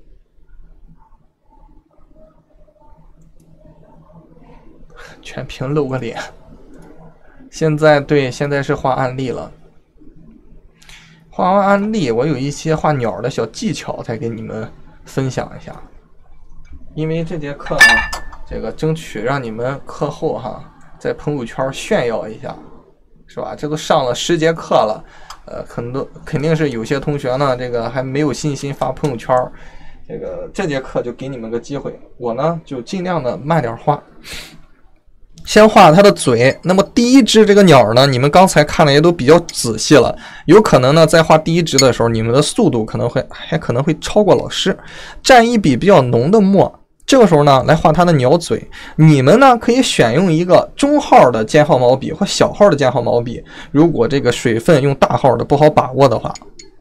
全屏露个脸。现在是画案例了。画完案例，我有一些画鸟的小技巧，再给你们分享一下。因为这节课呢，这个争取让你们课后哈，在朋友圈炫耀一下。是吧？这都上了10节课了，肯定是有些同学呢，这个还没有信心发朋友圈。这节课就给你们个机会，我呢就尽量的慢点画，先画它的嘴。那么第一只这个鸟呢，你们刚才看的也都比较仔细了，有可能呢在画第一只的时候，你们的速度可能会超过老师，蘸一笔比较浓的墨。这个时候呢，来画它的鸟嘴，你们呢可以选用一个中号的尖号毛笔或小号的尖号毛笔。如果这个水分用大号的不好把握的话，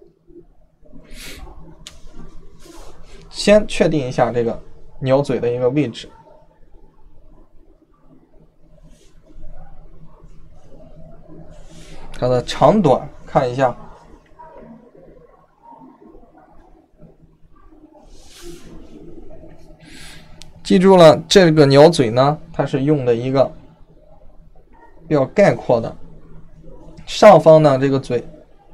先确定一下这个鸟嘴的一个位置。它的长短看一下。记住了，这个鸟嘴呢，它是用的一个比较概括的，上方呢这个嘴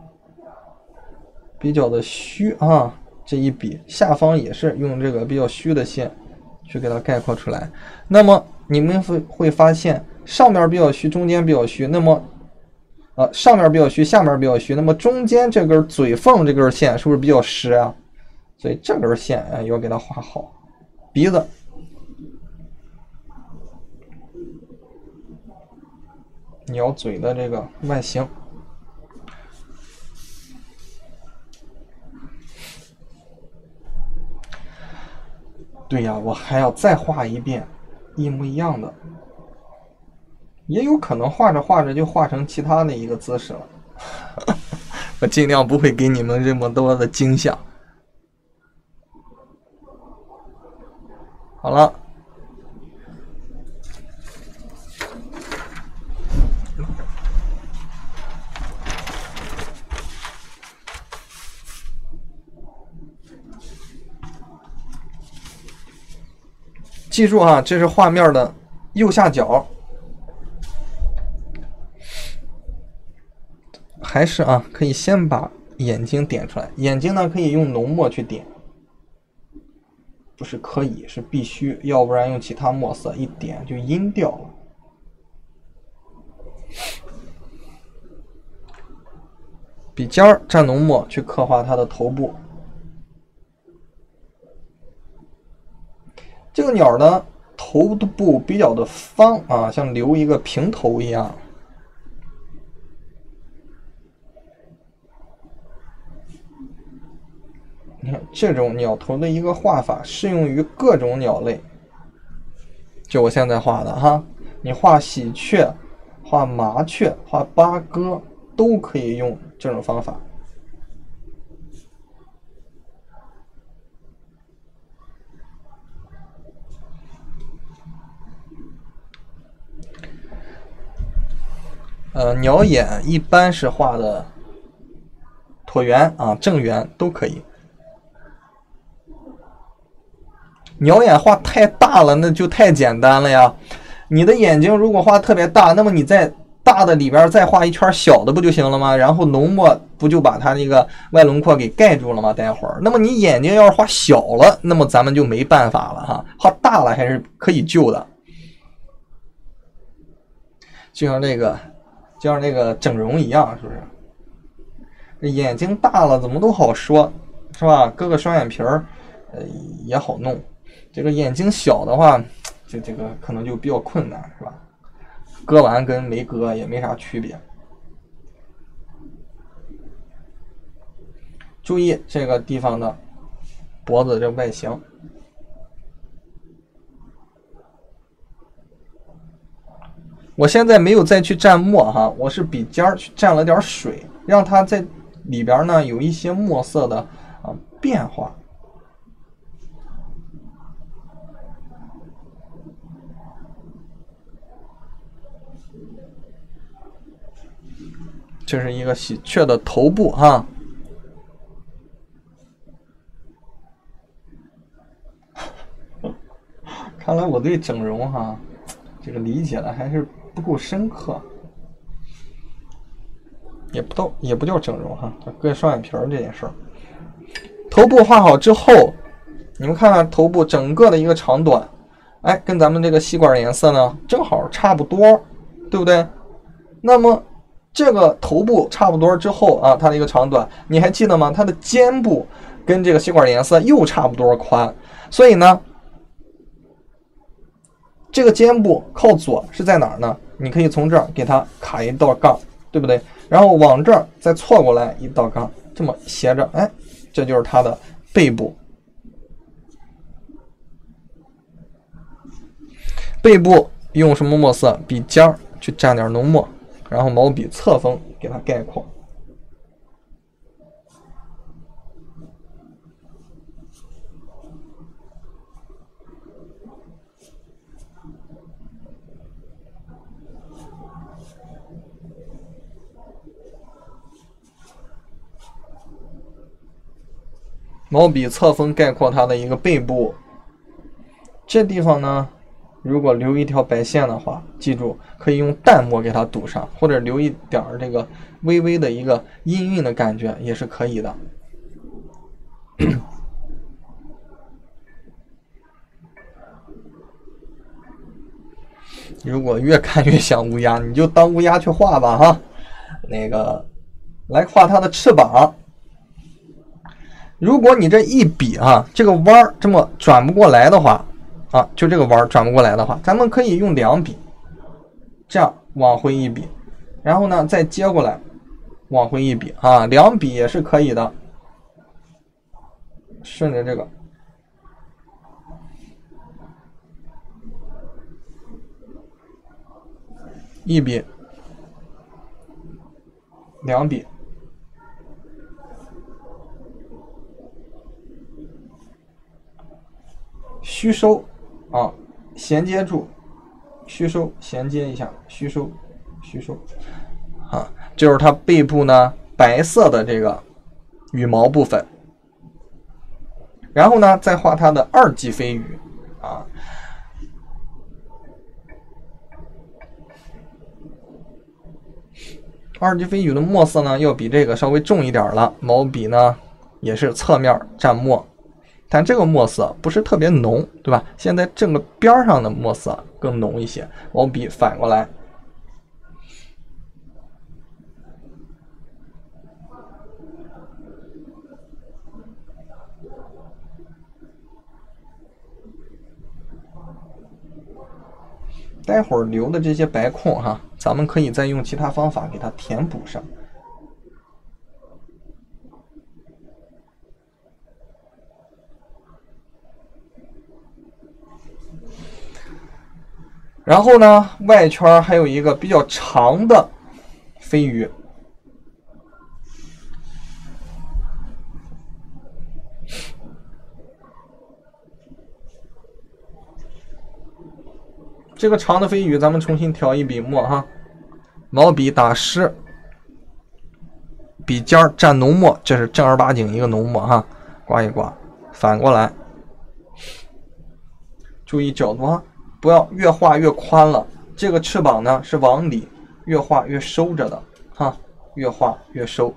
比较的虚啊，这一笔下方也是用这个比较虚的线去给它概括出来。那么你们会发现，上面比较虚，中间比较虚，那么上面比较虚，下面比较虚，那么中间这根嘴缝这根线是不是比较实啊？所以这根线要给它画好。鼻子。鸟嘴的这个外形，对呀，我还要再画一遍，一模一样的，也有可能画着画着就画成其他的一个姿势了。我尽量不会给你们这么多的惊吓。好了。记住啊，这是画面的右下角，还是啊，可以先把眼睛点出来。眼睛呢，可以用浓墨去点，不是可以，是必须，要不然用其他墨色一点就阴掉了。笔尖儿蘸浓墨去刻画它的头部。这个鸟呢，头部比较的方啊，像留一个平头一样。你看这种鸟头的一个画法，适用于各种鸟类。就我现在画的哈，你画喜鹊、画麻雀、画八哥都可以用这种方法。鸟眼一般是画的椭圆啊、正圆都可以。鸟眼画太大了，那就太简单了呀。你的眼睛如果画特别大，那么你在大的里边再画一圈小的不就行了吗？然后浓墨不就把它那个外轮廓给盖住了吗？待会儿，那么你眼睛要是画小了，那么咱们就没办法了哈。画大了还是可以救的，就像那个整容一样，是不是？这眼睛大了怎么都好说，是吧？割个双眼皮儿，也好弄。这个眼睛小的话，这个可能就比较困难，是吧？割完跟没割也没啥区别。注意这个地方的脖子这外形。 我现在没有再去蘸墨哈，我是笔尖去蘸了点水，让它在里边呢有一些墨色的变化。这是一个喜鹊的头部哈。看来我对整容哈，这个理解的还是不够深刻，也不叫整容哈，割双眼皮这件事儿。头部画好之后，你们看看头部整个的一个长短，哎，跟咱们这个吸管颜色呢正好差不多，对不对？那么这个头部差不多之后啊，它的一个长短，你还记得吗？它的肩部跟这个吸管颜色又差不多宽，所以呢，这个肩部靠左是在哪儿呢？你可以从这儿给它卡一道杠，对不对？然后往这儿再错过来一道杠，这么斜着，哎，这就是它的背部。背部用什么墨色？笔尖去蘸点浓墨，然后毛笔侧锋给它概括。毛笔侧锋概括它的一个背部，这地方呢，如果留一条白线的话，记住可以用淡墨给它堵上，或者留一点这个微微的一个阴韵的感觉也是可以的。如果越看越像乌鸦，你就当乌鸦去画吧哈。那个，来画它的翅膀。如果你这一笔啊，这个弯儿这么转不过来的话，啊，就这个弯儿转不过来的话，咱们可以用两笔，这样往回一笔，然后呢再接过来，往回一笔啊，两笔也是可以的。顺着这个，一笔，两笔。虚收啊，衔接住，虚收衔接一下，虚收啊，就是它背部呢白色的这个羽毛部分。然后呢，再画它的二级飞羽啊。二级飞羽的墨色呢，要比这个稍微重一点了，毛笔呢也是侧面蘸墨。但这个墨色不是特别浓，对吧？现在这个边上的墨色更浓一些，毛笔反过来，待会儿留的这些白空哈，咱们可以再用其他方法给它填补上。然后呢，外圈还有一个比较长的飞羽，这个长的飞羽咱们重新调一笔墨哈，毛笔打湿，笔尖蘸浓墨，这是正儿八经一个浓墨哈，刮一刮，反过来，注意角度哈。不要越画越宽了，这个翅膀呢是往里越画越收着的哈，越画越收。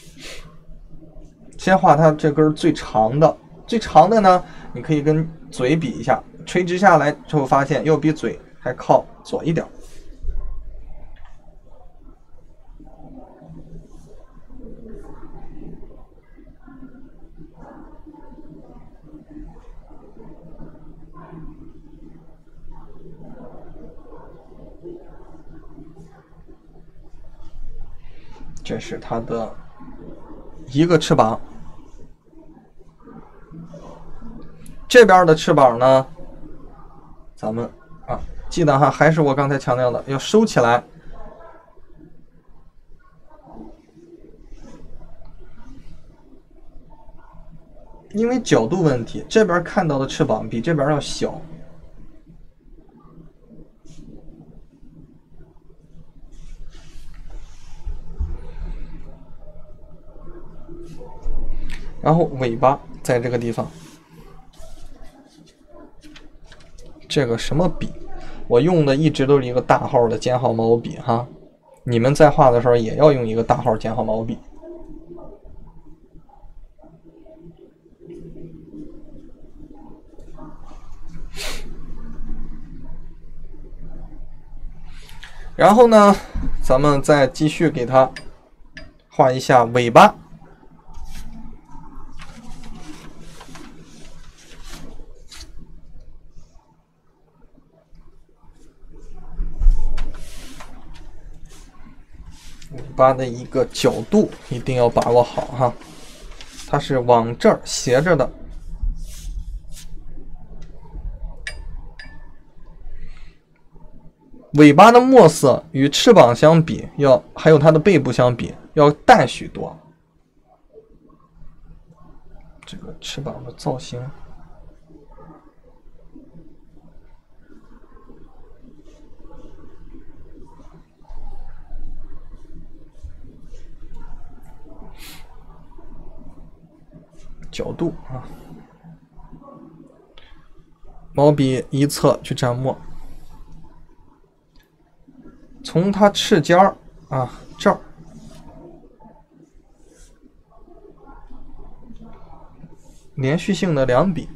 先画它这根最长的呢，你可以跟嘴比一下，垂直下来之后发现要比嘴还靠左一点。这是它的一个翅膀，这边的翅膀呢，咱们记得哈，还是我刚才强调的，要收起来。因为角度问题，这边看到的翅膀比这边要小。然后尾巴在这个地方，这个什么笔？我用的一直都是一个大号的尖号毛笔哈，你们在画的时候也要用一个大号尖号毛笔。然后呢，咱们再继续给它画一下尾巴。尾巴的一个角度一定要把握好哈，它是往这儿斜着的。尾巴的墨色与翅膀相比，还有它的背部相比，要淡许多。这个翅膀的造型，角度啊，毛笔一侧去蘸墨。从它翅尖儿啊这儿连续性的2笔，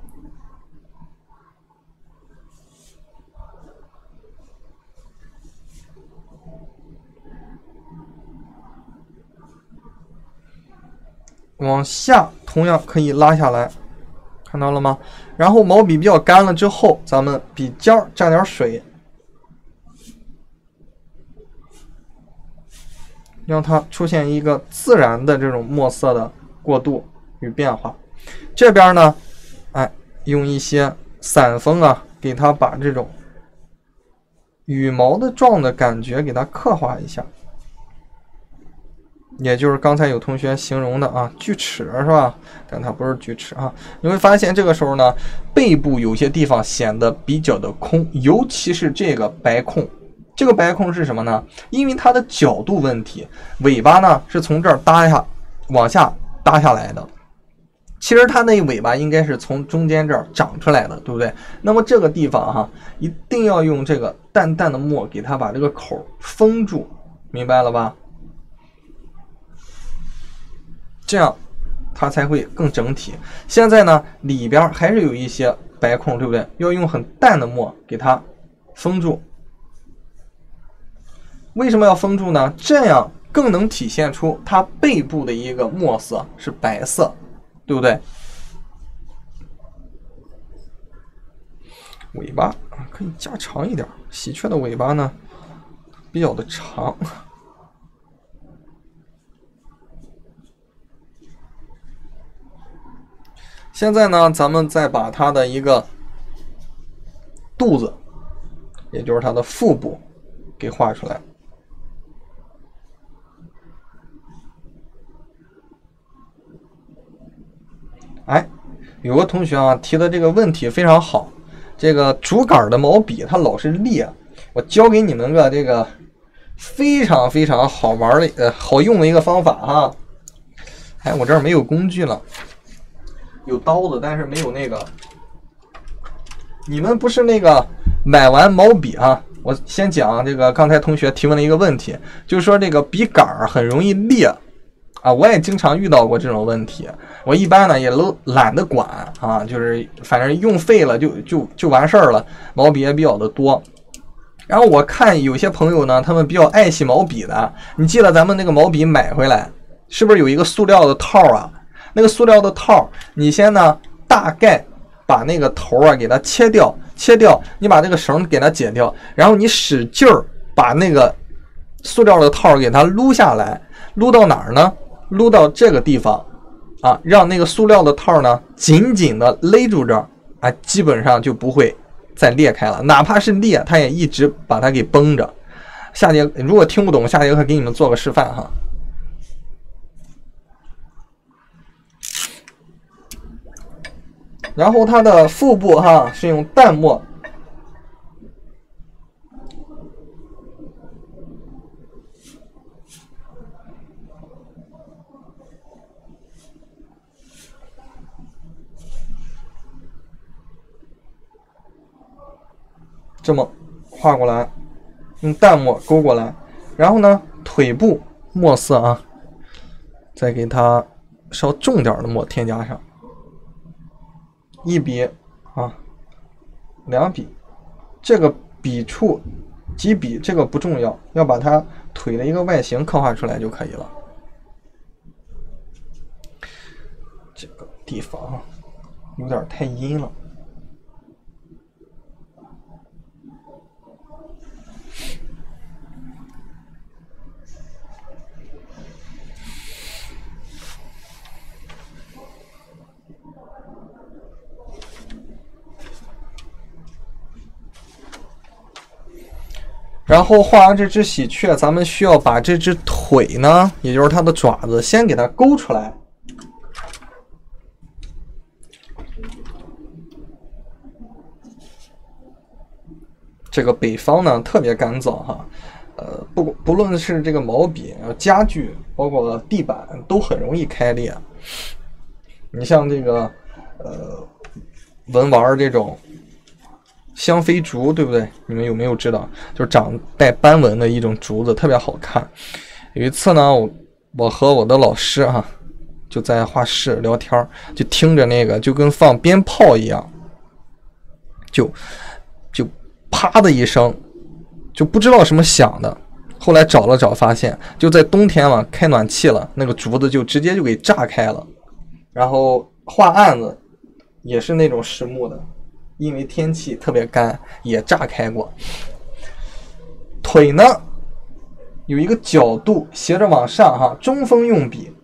往下同样可以拉下来，看到了吗？然后毛笔比较干了之后，咱们笔尖儿蘸点水。让它出现一个自然的这种墨色的过渡与变化。这边呢，用一些散锋啊，给它把这种羽毛的状的感觉给它刻画一下，也就是刚才有同学形容的啊，锯齿是吧？但它不是锯齿啊。你会发现这个时候呢，背部有些地方显得比较的空，尤其是这个白空。这个白空是什么呢？因为它的角度问题，尾巴呢是从这儿往下搭下来的。其实它那尾巴应该是从中间这儿长出来的，对不对？那么这个地方哈，一定要用这个淡淡的墨给它把这个口封住，明白了吧？这样它才会更整体。现在呢，里边还是有一些白空，对不对？要用很淡的墨给它封住。为什么要封住呢？这样更能体现出它背部的一个墨色是白色，对不对？尾巴可以加长一点，喜鹊的尾巴呢比较的长。现在呢，咱们再把它的一个肚子，也就是它的腹部给画出来。有个同学啊提的这个问题非常好，这个竹竿的毛笔它老是裂，我教给你们个这个非常非常好玩的好用的一个方法哈。我这儿没有工具了，有刀子，但是没有那个。你们不是那个买完毛笔啊？我先讲这个刚才同学提问的一个问题，就是说这个笔杆很容易裂。我也经常遇到过这种问题，我一般呢也都懒得管啊，就是反正用废了就完事儿了，毛笔也比较的多。然后我看有些朋友呢，他们比较爱惜毛笔的，你记得咱们那个毛笔买回来是不是有一个塑料的套啊？那个塑料的套，你先呢大概把那个头啊给它切掉，你把这个绳给它解掉，然后你使劲儿把那个塑料的套给它撸下来，撸到哪儿呢？撸到这个地方让那个塑料的套呢紧紧的勒住这儿，基本上就不会再裂开了，哪怕是裂，它也一直把它给绷着。下节如果听不懂，下节课给你们做个示范哈。然后它的腹部哈是用淡墨，这么画过来，用淡墨勾过来，然后呢腿部墨色啊，再给它稍重点的墨添加上。一笔啊，2笔，这个笔触几笔这个不重要，要把它腿的一个外形刻画出来就可以了。这个地方有点太阴了。然后画完这只喜鹊，咱们需要把这只腿呢，也就是它的爪子，先给它勾出来。这个北方呢特别干燥哈，不论是这个毛笔、家具，包括地板，都很容易开裂。你像这个文玩这种。香妃竹对不对？你们有没有知道？就是长带斑纹的一种竹子，特别好看。有一次呢，我和我的老师哈，就在画室聊天，就听着那个就跟放鞭炮一样，就啪的一声，就不知道什么响的。后来找了找，发现就在冬天嘛，开暖气了，那个竹子就直接就给炸开了。然后画案子也是那种实木的。因为天气特别干，也炸开过。腿呢有一个角度斜着往上哈，中锋用笔，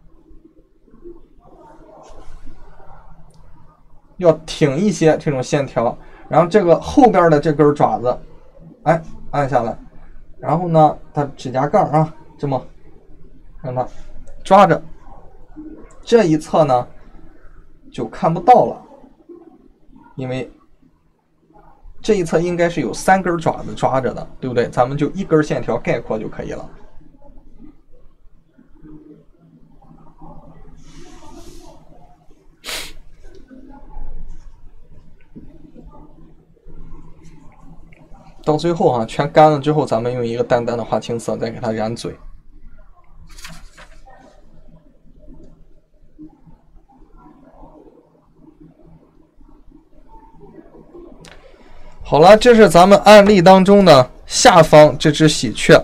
要挺一些这种线条。然后这个后边的这根爪子，哎，按下来，然后呢，它指甲盖啊，这么让它抓着，这一侧呢就看不到了。因为这一侧应该是有3根爪子抓着的，对不对？咱们就1根线条概括就可以了。到最后啊，全干了之后，咱们用一个淡淡的花青色再给它染嘴。好了，这是咱们案例当中的下方这只喜鹊。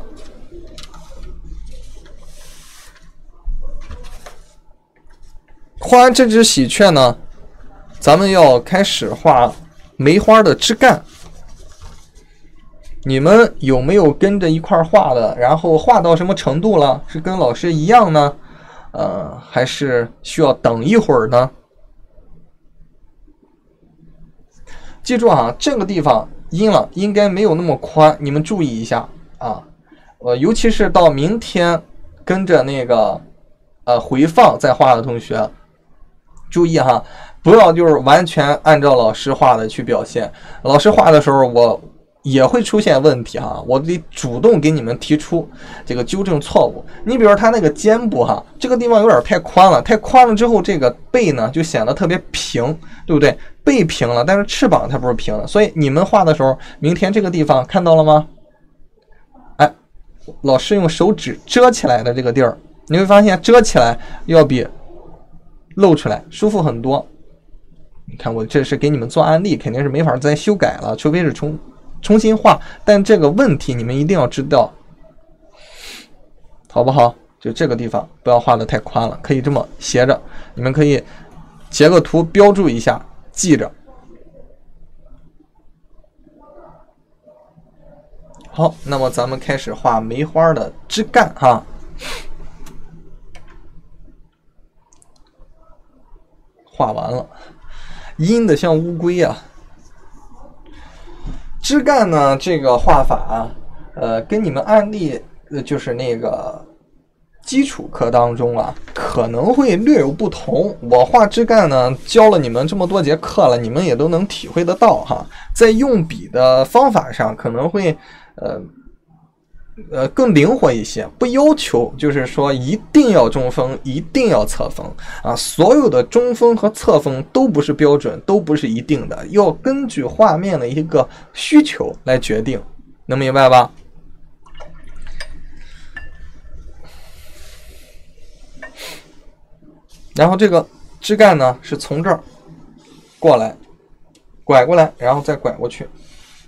画完这只喜鹊呢，咱们要开始画梅花的枝干。你们有没有跟着一块画的？然后画到什么程度了？是跟老师一样呢？还是需要等一会儿呢？记住啊，这个地方阴了，应该没有那么宽，你们注意一下啊。尤其是到明天跟着那个回放再画的同学，注意哈，不要就是完全按照老师画的去表现。老师画的时候，我也会出现问题哈，我得主动给你们提出这个纠正错误。你比如他那个肩部哈，这个地方有点太宽了，太宽了之后，这个背呢就显得特别平，对不对？背平了，但是翅膀它不是平的，所以你们画的时候，明天这个地方看到了吗？哎，老师用手指遮起来的这个地儿，你会发现遮起来要比露出来舒服很多。你看我这是给你们做案例，肯定是没法再修改了，除非是重新画，但这个问题你们一定要知道，好不好？就这个地方不要画的太宽了，可以这么斜着，你们可以截个图标注一下，记着。好，那么咱们开始画梅花的枝干哈。画完了，阴的像乌龟啊。 枝干呢，这个画法跟你们案例就是那个基础课当中啊，可能会略有不同。我画枝干呢，教了你们这么多节课了，你们也都能体会得到哈。在用笔的方法上，可能会更灵活一些，不要求就是说一定要中锋，一定要侧锋啊。所有的中锋和侧锋都不是标准，都不是一定的，要根据画面的一个需求来决定，能明白吧？然后这个枝干呢是从这儿过来，拐过来，然后再拐过去。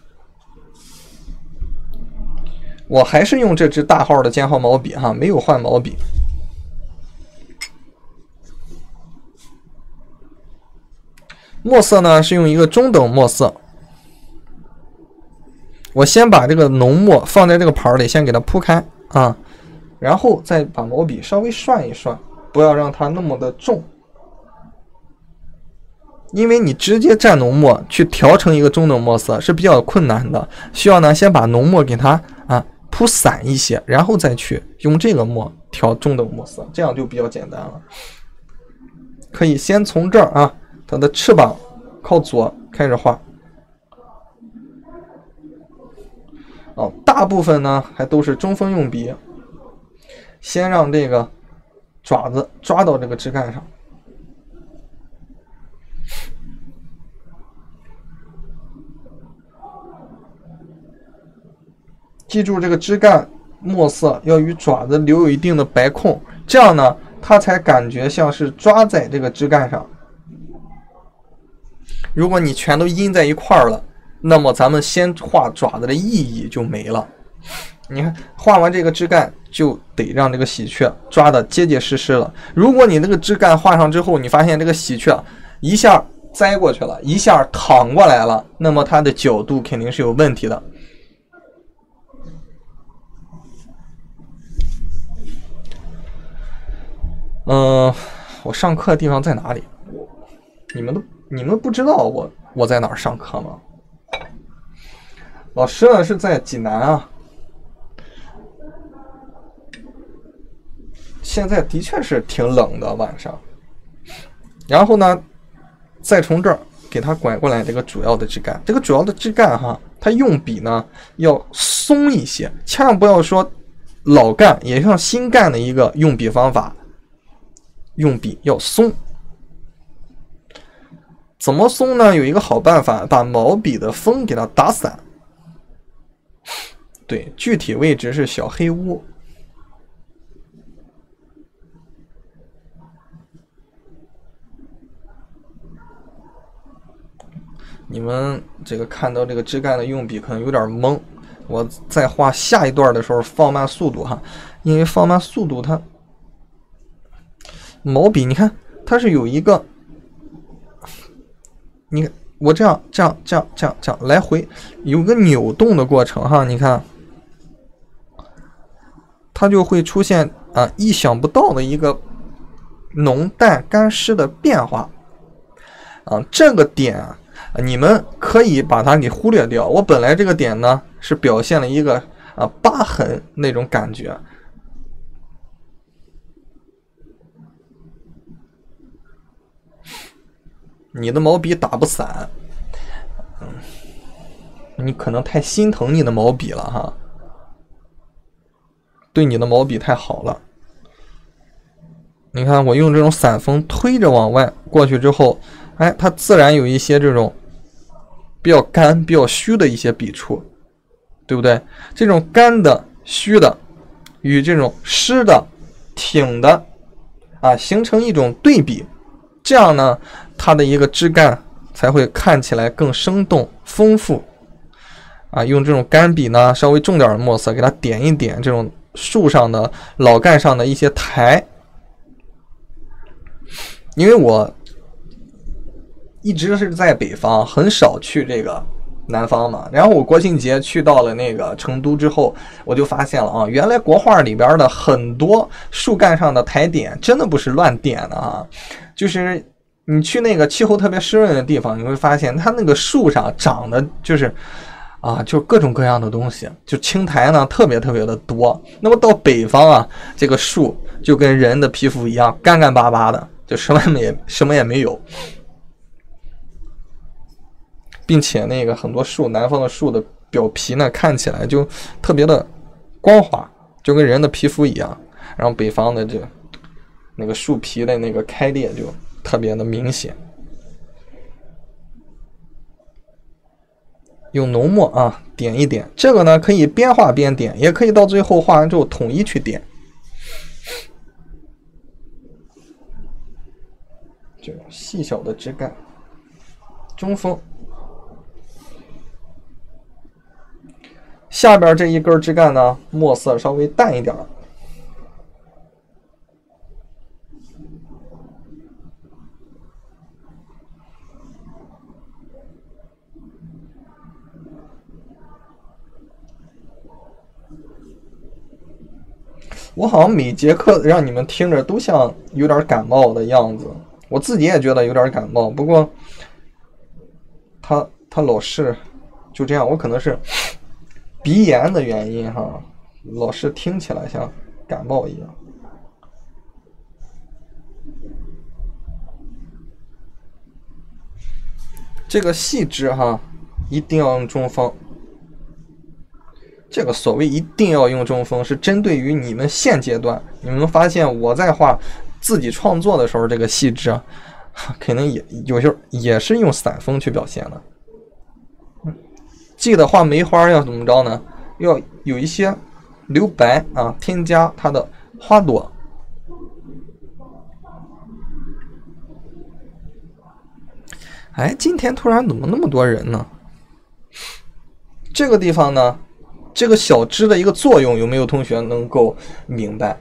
我还是用这支大号的尖号毛笔哈，没有换毛笔。墨色呢是用一个中等墨色，我先把这个浓墨放在这个盘里，先给它铺开啊，然后再把毛笔稍微涮一涮，不要让它那么的重，因为你直接蘸浓墨去调成一个中等墨色是比较困难的，需要呢先把浓墨给它铺散一些，然后再去用这个墨调中等墨色，这样就比较简单了。可以先从这儿啊，它的翅膀靠左开始画。大部分呢还都是中锋用笔，先让这个爪子抓到这个枝干上。记住这个枝干墨色要与爪子留有一定的白空，这样呢它才感觉像是抓在这个枝干上。如果你全都印在一块儿了，那么咱们先画爪子的意义就没了。你看画完这个枝干就得让这个喜鹊抓的结结实实了。如果你那个枝干画上之后，你发现这个喜鹊一下栽过去了，一下躺过来了，那么它的角度肯定是有问题的。我上课的地方在哪里？你们不知道我在哪儿上课吗？老师呢是在济南啊。现在的确是挺冷的晚上。然后呢，再从这儿给它拐过来这个主要的枝干。这个主要的枝干哈，它用笔呢要松一些，千万不要说老干，也像新干的一个用笔方法。用笔要松，怎么松呢？有一个好办法，把毛笔的锋给它打散。对，具体位置是小黑屋。你们这个看到这个枝干的用笔可能有点懵，我在画下一段的时候放慢速度哈，因为放慢速度它。毛笔你看它是有一个，你看我这样来回有个扭动的过程哈，你看它就会出现意想不到的一个浓淡干湿的变化这个点你们可以把它给忽略掉。我本来这个点呢是表现了一个疤痕那种感觉。你的毛笔打不散，你可能太心疼你的毛笔了哈，对你的毛笔太好了。你看我用这种散锋推着往外过去之后，它自然有一些这种比较干、比较虚的一些笔触，对不对？这种干的、虚的与这种湿的、挺的形成一种对比，这样呢它的一个枝干才会看起来更生动丰富用这种干笔呢稍微重点的墨色给它点一点这种树上的老干上的一些苔。因为我一直是在北方，很少去这个南方嘛，然后我国庆节去到了那个成都之后，我就发现了原来国画里边的很多树干上的苔点真的不是乱点的就是你去那个气候特别湿润的地方，你会发现它那个树上长的就是啊，就各种各样的东西，就青苔呢特别的多。那么到北方啊，这个树就跟人的皮肤一样干干巴巴的，就什么也没有，并且那个很多树，南方的树的表皮呢看起来就特别的光滑，就跟人的皮肤一样。然后北方的这那个树皮的那个开裂就特别的明显。用浓墨啊点一点，这个呢可以边画边点，也可以到最后画完之后统一去点。这种细小的枝干，中锋。下边这一根枝干呢，墨色稍微淡一点。我好像每节课让你们听着都像有点感冒的样子，我自己也觉得有点感冒。不过他老是就这样，我可能是鼻炎的原因哈，老是听起来像感冒一样。这个细枝哈，一定要用中锋。这个所谓一定要用中锋，是针对于你们现阶段，你们发现我在画自己创作的时候，这个细枝肯定也有时候也是用散锋去表现的。记得画梅花要怎么着呢？要有一些留白啊，添加它的花朵。哎，今天突然怎么那么多人呢？这个地方呢？这个小枝的一个作用，有没有同学能够明白？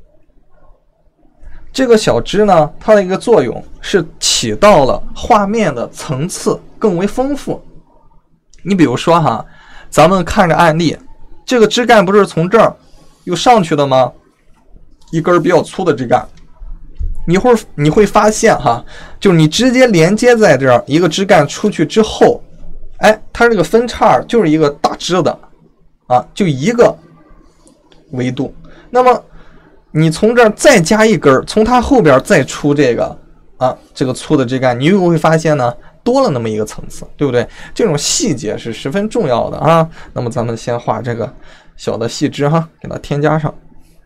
这个小枝呢，它的一个作用是起到了画面的层次更为丰富。你比如说哈，咱们看着案例，这个枝干不是从这儿又上去的吗？一根比较粗的枝干，你会发现哈，就是你直接连接在这儿一个枝干出去之后，哎，它这个分叉就是一个大枝的。啊，就一个维度。那么你从这儿再加一根，从它后边再出这个这个粗的枝干，你又会发现呢，多了那么一个层次，对不对？这种细节是十分重要的啊。那么咱们先画这个小的细枝哈，给它添加上。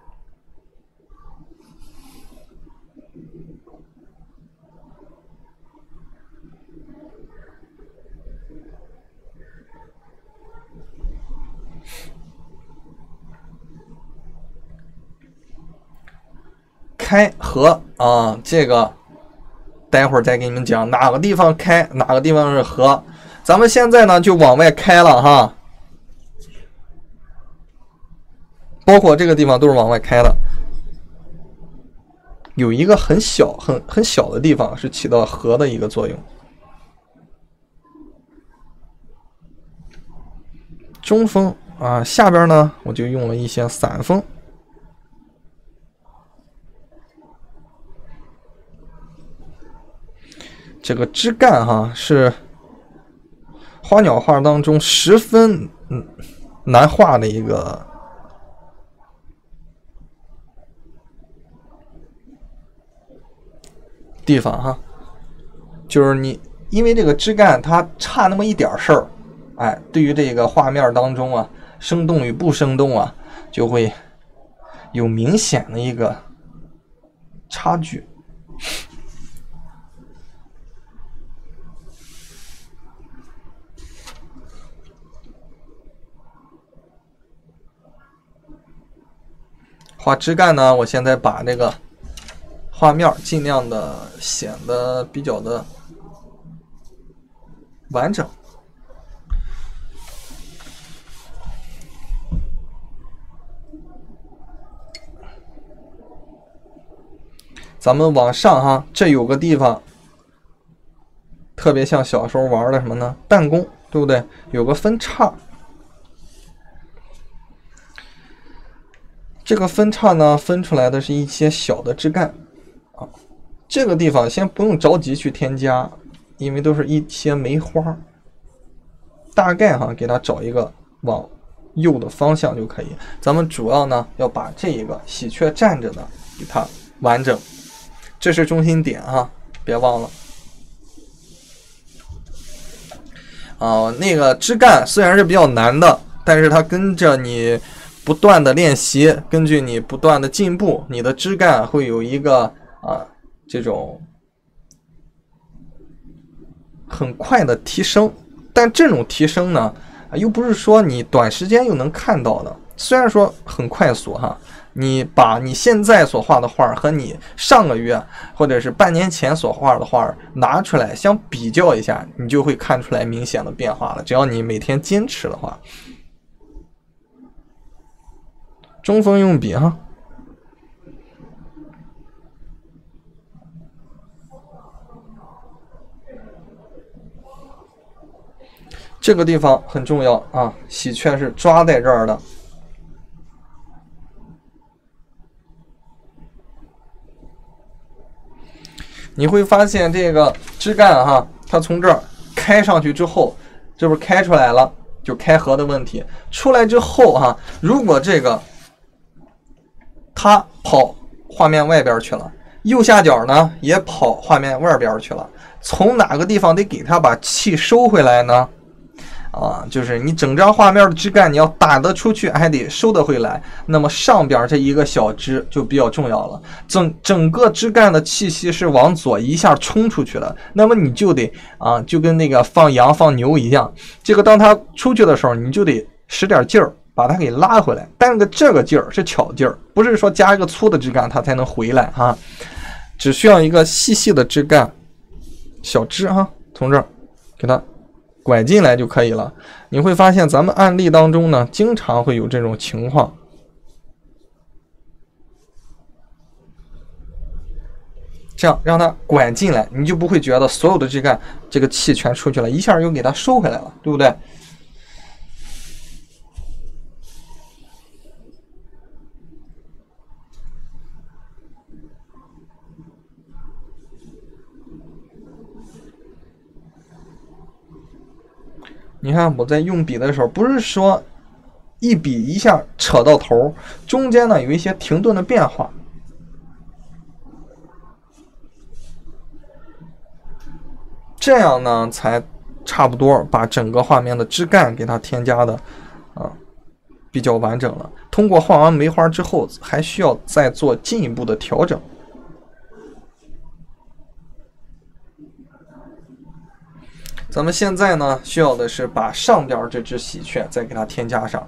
开合啊，这个待会儿再给你们讲哪个地方开，哪个地方是合。咱们现在呢就往外开了哈，包括这个地方都是往外开的。有一个很小的地方是起到合的一个作用。中锋啊，下边呢我就用了一些散锋。这个枝干哈是花鸟画当中十分难画的一个地方哈，就是你因为这个枝干它差那么一点事儿，哎，对于这个画面当中啊，生动与不生动啊，就会有明显的一个差距。画枝干呢，我现在把这个画面尽量的显得比较的完整。咱们往上哈，这有个地方特别像小时候玩的什么呢？弹弓，对不对？有个分叉。这个分叉呢，分出来的是一些小的枝干啊。这个地方先不用着急去添加，因为都是一些梅花。 大概给它找一个往右的方向就可以。咱们主要呢要把这一个喜鹊站着的给它完整，这是中心点别忘了。那个枝干虽然是比较难的，但是它跟着你不断的练习，根据你不断的进步，你的枝干会有一个这种很快的提升。但这种提升呢，又不是说你短时间又能看到的。虽然说很快速你把你现在所画的画和你上个月或者是半年前所画的画拿出来相比较一下，你就会看出来明显的变化了。只要你每天坚持的话。中锋用笔这个地方很重要喜鹊是抓在这儿的。你会发现这个枝干它从这儿开上去之后，这不是开出来了，就开合的问题。出来之后如果这个它跑画面外边去了，右下角呢也跑画面外边去了，从哪个地方得给它把气收回来呢？就是你整张画面的枝干你要打得出去，还得收得回来。那么上边这一个小枝就比较重要了。整个枝干的气息是往左一下冲出去了，那么你就得就跟那个放羊放牛一样，这个当它出去的时候，你就得使点劲儿把它给拉回来。但是这个劲儿是巧劲儿，不是说加一个粗的枝干它才能回来只需要一个细细的枝干，小枝从这儿给它拐进来就可以了。你会发现咱们案例当中呢，经常会有这种情况。这样让它拐进来，你就不会觉得所有的枝干这个气全出去了，一下又给它收回来了，对不对？你看我在用笔的时候，不是说一笔一下扯到头，中间呢有一些停顿的变化，这样呢才差不多把整个画面的枝干给它添加的比较完整了。通过画完梅花之后，还需要再做进一步的调整。咱们现在呢需要的是把上边这只喜鹊再给它添加上。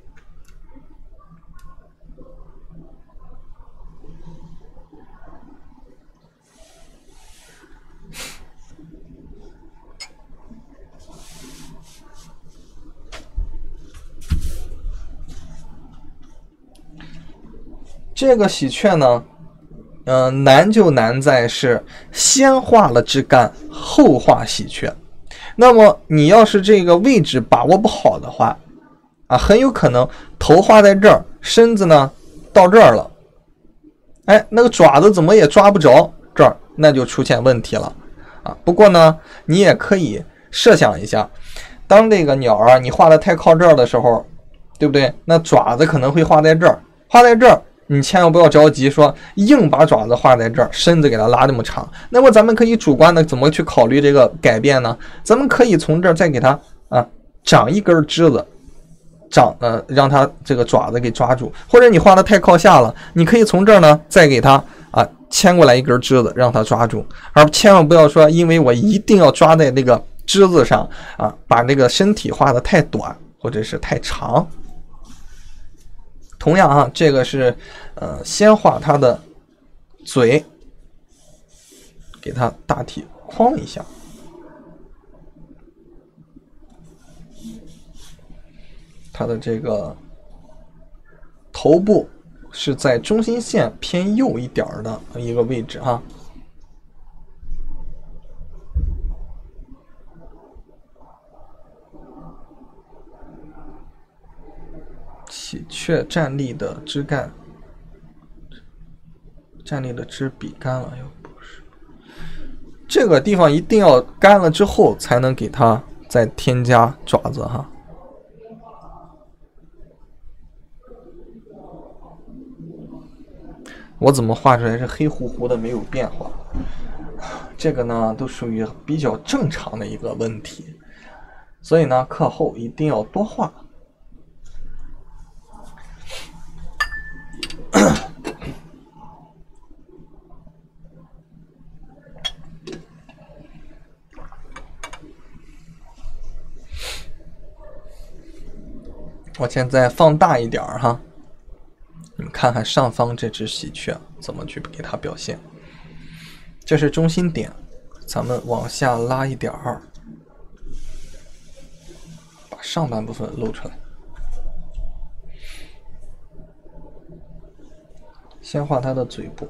这个喜鹊呢难就难在是先画了枝干后画喜鹊。那么你要是这个位置把握不好的话很有可能头画在这儿，身子呢到这儿了，那个爪子怎么也抓不着这儿，那就出现问题了不过呢你也可以设想一下，当这个鸟你画的太靠这儿的时候，对不对？那爪子可能会画在这儿，画在这儿你千万不要着急说硬把爪子画在这儿，身子给它拉这么长。那么咱们可以主观的怎么去考虑这个改变呢？咱们可以从这儿再给它长一根枝子，让它这个爪子给抓住。或者你画的太靠下了，你可以从这儿呢再给它牵过来一根枝子让它抓住。而千万不要说因为我一定要抓在那个枝子上把那个身体画的太短或者是太长。同样这个是先画它的嘴，给它大体框一下。它的这个头部是在中心线偏右一点的一个位置喜鹊站立的枝干，站立的枝笔干了又不是，这个地方一定要干了之后才能给它再添加爪子哈。我怎么画出来是黑乎乎的，没有变化？这个呢，都属于比较正常的一个问题，所以呢，课后一定要多画。我现在放大一点哈，你们看看上方这只喜鹊怎么去给它表现。这是中心点，咱们往下拉一点儿，把上半部分露出来。先画它的嘴部。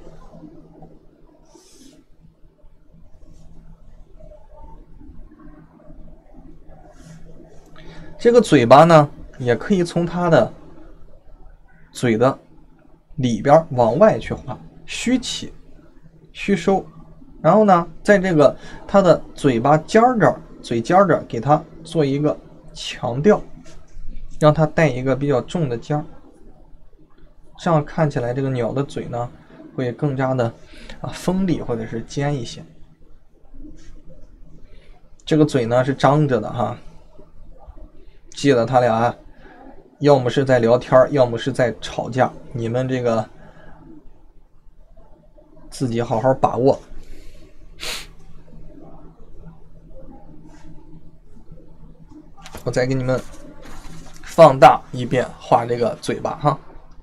这个嘴巴呢，也可以从它的嘴的里边往外去画，虚起、虚收，然后呢，在这个它的嘴巴尖儿这儿、嘴尖儿这儿给它做一个强调，让它带一个比较重的尖儿，这样看起来这个鸟的嘴呢会更加的锋利或者是尖一些。这个嘴呢是张着的哈。记得他俩要么是在聊天，要么是在吵架，你们这个自己好好把握。我再给你们放大一遍，画这个嘴巴哈。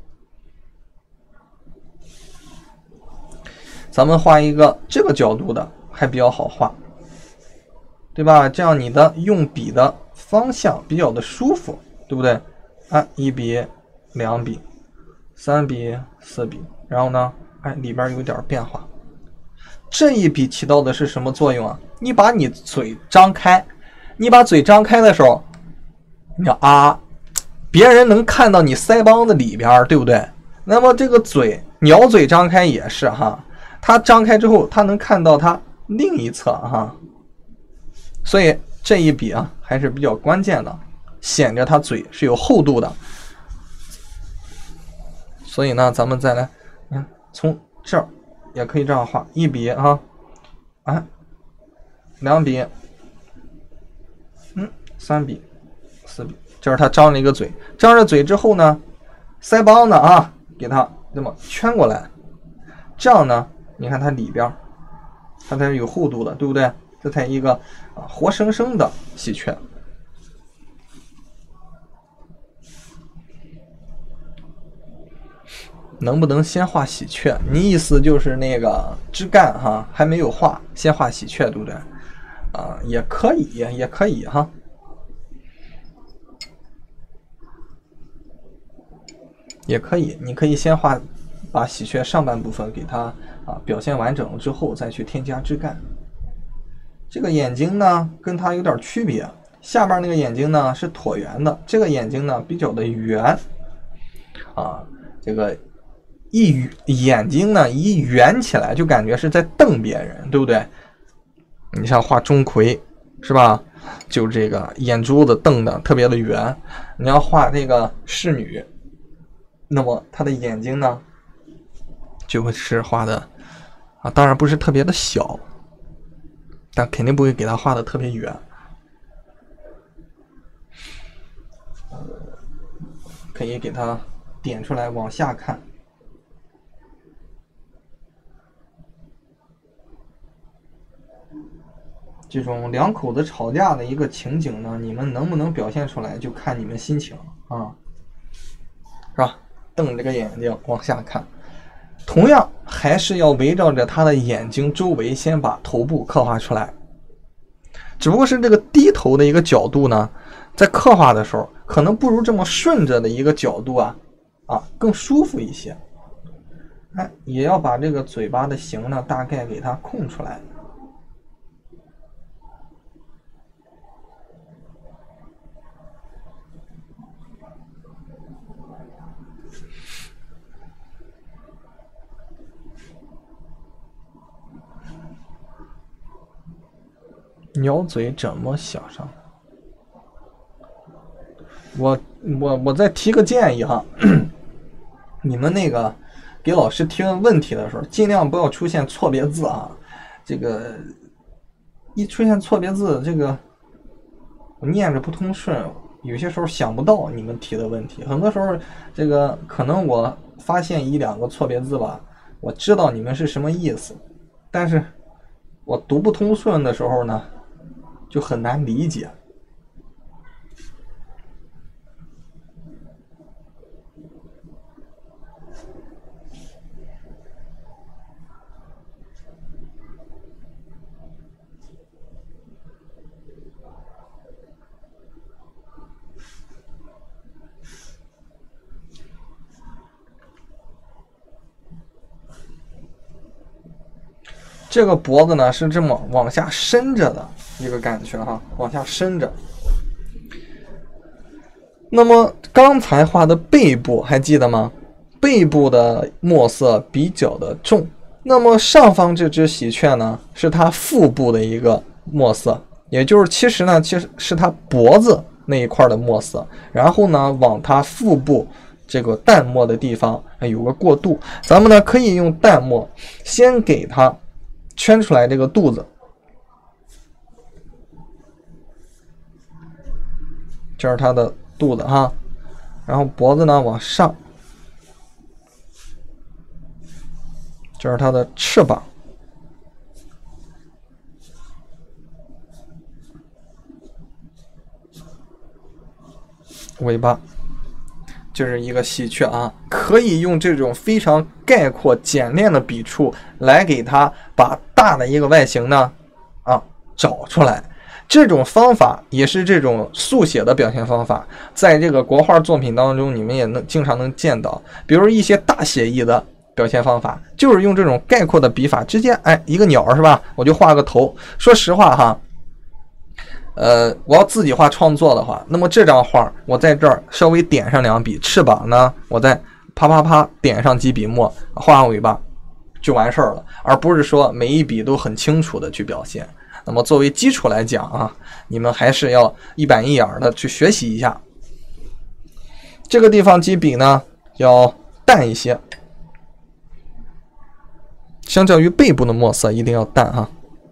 咱们画一个这个角度的还比较好画，对吧？这样你的用笔的方向比较的舒服，对不对？1笔、2笔、3笔、4笔，然后呢，里边有点变化。这一笔起到的是什么作用啊？你把你嘴张开，你把嘴张开的时候，你别人能看到你腮帮子里边，对不对？那么这个嘴，鸟嘴张开也是哈，它张开之后，它能看到它另一侧哈，所以这一笔还是比较关键的，显着它嘴是有厚度的。所以呢，咱们再来，从这儿也可以这样画，1笔2笔，3笔、4笔，这是它张了一个嘴，张着嘴之后呢，腮帮子给它这么圈过来，这样呢，你看它里边它才是有厚度的，对不对？这才一个活生生的喜鹊。能不能先画喜鹊？你意思就是那个枝干还没有画，先画喜鹊，对不对？也可以，也可以哈。也可以，你可以先把喜鹊上半部分给它表现完整之后，再去添加枝干。这个眼睛呢，跟它有点区别，下边那个眼睛呢是椭圆的，这个眼睛呢比较的圆这个眼睛呢一圆起来，就感觉是在瞪别人，对不对？你像画钟馗是吧？就这个眼珠子瞪的特别的圆。你要画这个侍女，那么她的眼睛呢就会是画的当然不是特别的小，但肯定不会给它画的特别圆。可以给它点出来往下看。这种两口子吵架的一个情景呢，你们能不能表现出来，就看你们心情是吧？瞪这个眼睛往下看，同样还是要围绕着他的眼睛周围先把头部刻画出来，只不过是这个低头的一个角度呢，在刻画的时候可能不如这么顺着的一个角度更舒服一些。也要把这个嘴巴的形呢大概给它空出来。鸟嘴怎么想上的？ 我再提个建议哈，你们那个给老师提问问题的时候，尽量不要出现错别字啊。这个一出现错别字，这个我念着不通顺，有些时候想不到你们提的问题。很多时候，这个可能我发现一两个错别字吧，我知道你们是什么意思，但是我读不通顺的时候呢，就很难理解。这个脖子呢是这么往下伸着的一个感觉哈，往下伸着。那么刚才画的背部还记得吗？背部的墨色比较的重。那么上方这只喜鹊呢，是它腹部的一个墨色，也就是其实是它脖子那一块的墨色，然后呢往它腹部这个淡墨的地方有个过渡。咱们呢可以用淡墨先给它圈出来这个肚子，这是它的肚子哈，然后脖子呢往上，这是它的翅膀，尾巴，就是一个喜鹊啊。可以用这种非常概括简练的笔触来给它把大的一个外形呢找出来。这种方法也是这种速写的表现方法，在这个国画作品当中你们也经常能见到。比如一些大写意的表现方法，就是用这种概括的笔法，直接一个鸟是吧，我就画个头。说实话哈，我要自己画创作的话，那么这张画我在这儿稍微点上两笔，翅膀呢我再啪啪啪点上几笔墨，画上尾巴就完事儿了，而不是说每一笔都很清楚的去表现。那么作为基础来讲啊，你们还是要一板一眼的去学习一下。这个地方几笔呢要淡一些，相较于背部的墨色一定要淡哈。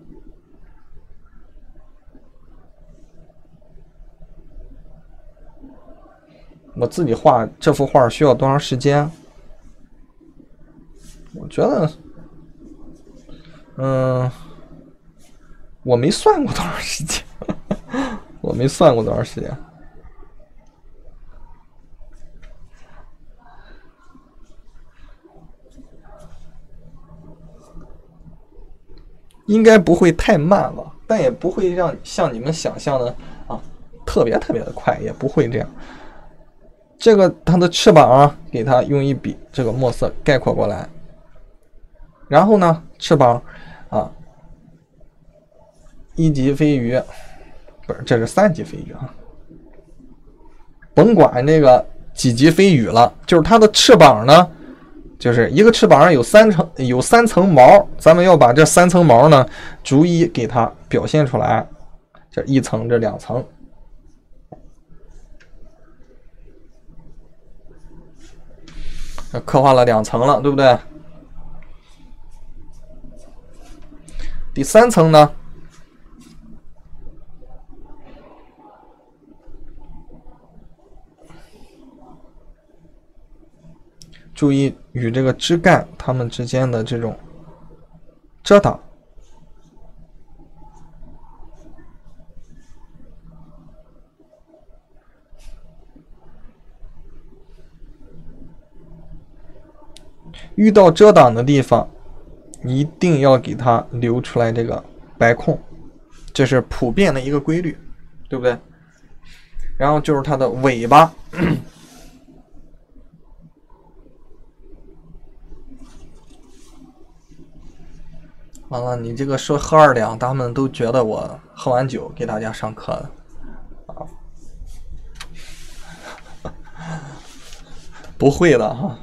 我自己画这幅画需要多长时间？我觉得，我没算过多长时间，我没算过多长时间。应该不会太慢吧，但也不会像你们想象的特别特别的快，也不会这样。这个它的翅膀给它用一笔这个墨色概括过来，然后呢，翅膀一级飞鱼，不是，这是3级飞鱼啊，甭管这个几级飞鱼了，就是它的翅膀呢，就是一个翅膀上有3层毛，咱们要把这3层毛呢逐一给它表现出来，这1层，这2层。刻画了2层了，对不对？第3层呢，注意与这个枝干它们之间的这种遮挡。遇到遮挡的地方，一定要给它留出来这个白空，这是普遍的一个规律，对不对？然后就是它的尾巴，完了，你这个说喝2两，他们都觉得我喝完酒给大家上课了不会的哈。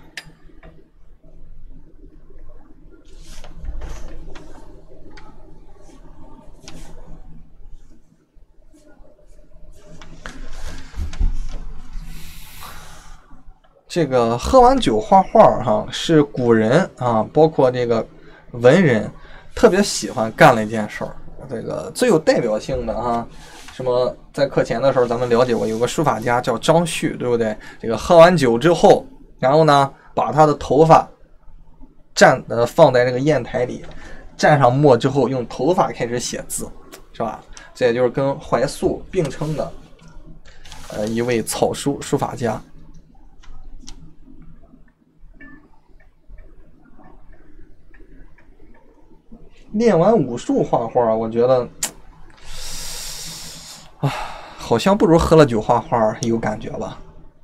这个喝完酒画画哈，是古人啊，包括这个文人特别喜欢干的一件事儿。这个最有代表性的哈，什么在课前的时候咱们了解过，有个书法家叫张旭，对不对？这个喝完酒之后，然后呢，把他的头发放在这个砚台里，蘸上墨之后，用头发开始写字，是吧？这也就是跟怀素并称的一位草书法家。练完武术画画，我觉得啊，好像不如喝了酒画画有感觉吧。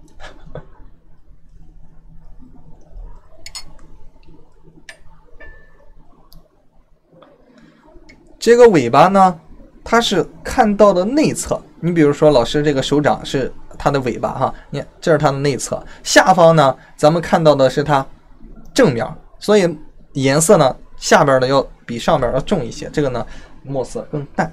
这个尾巴呢，它是看到的内侧。你比如说，老师这个手掌是它的尾巴哈，你看这是它的内侧，下方呢，咱们看到的是它正面，所以颜色呢，下边的要比上边要重一些，这个呢，墨色更淡。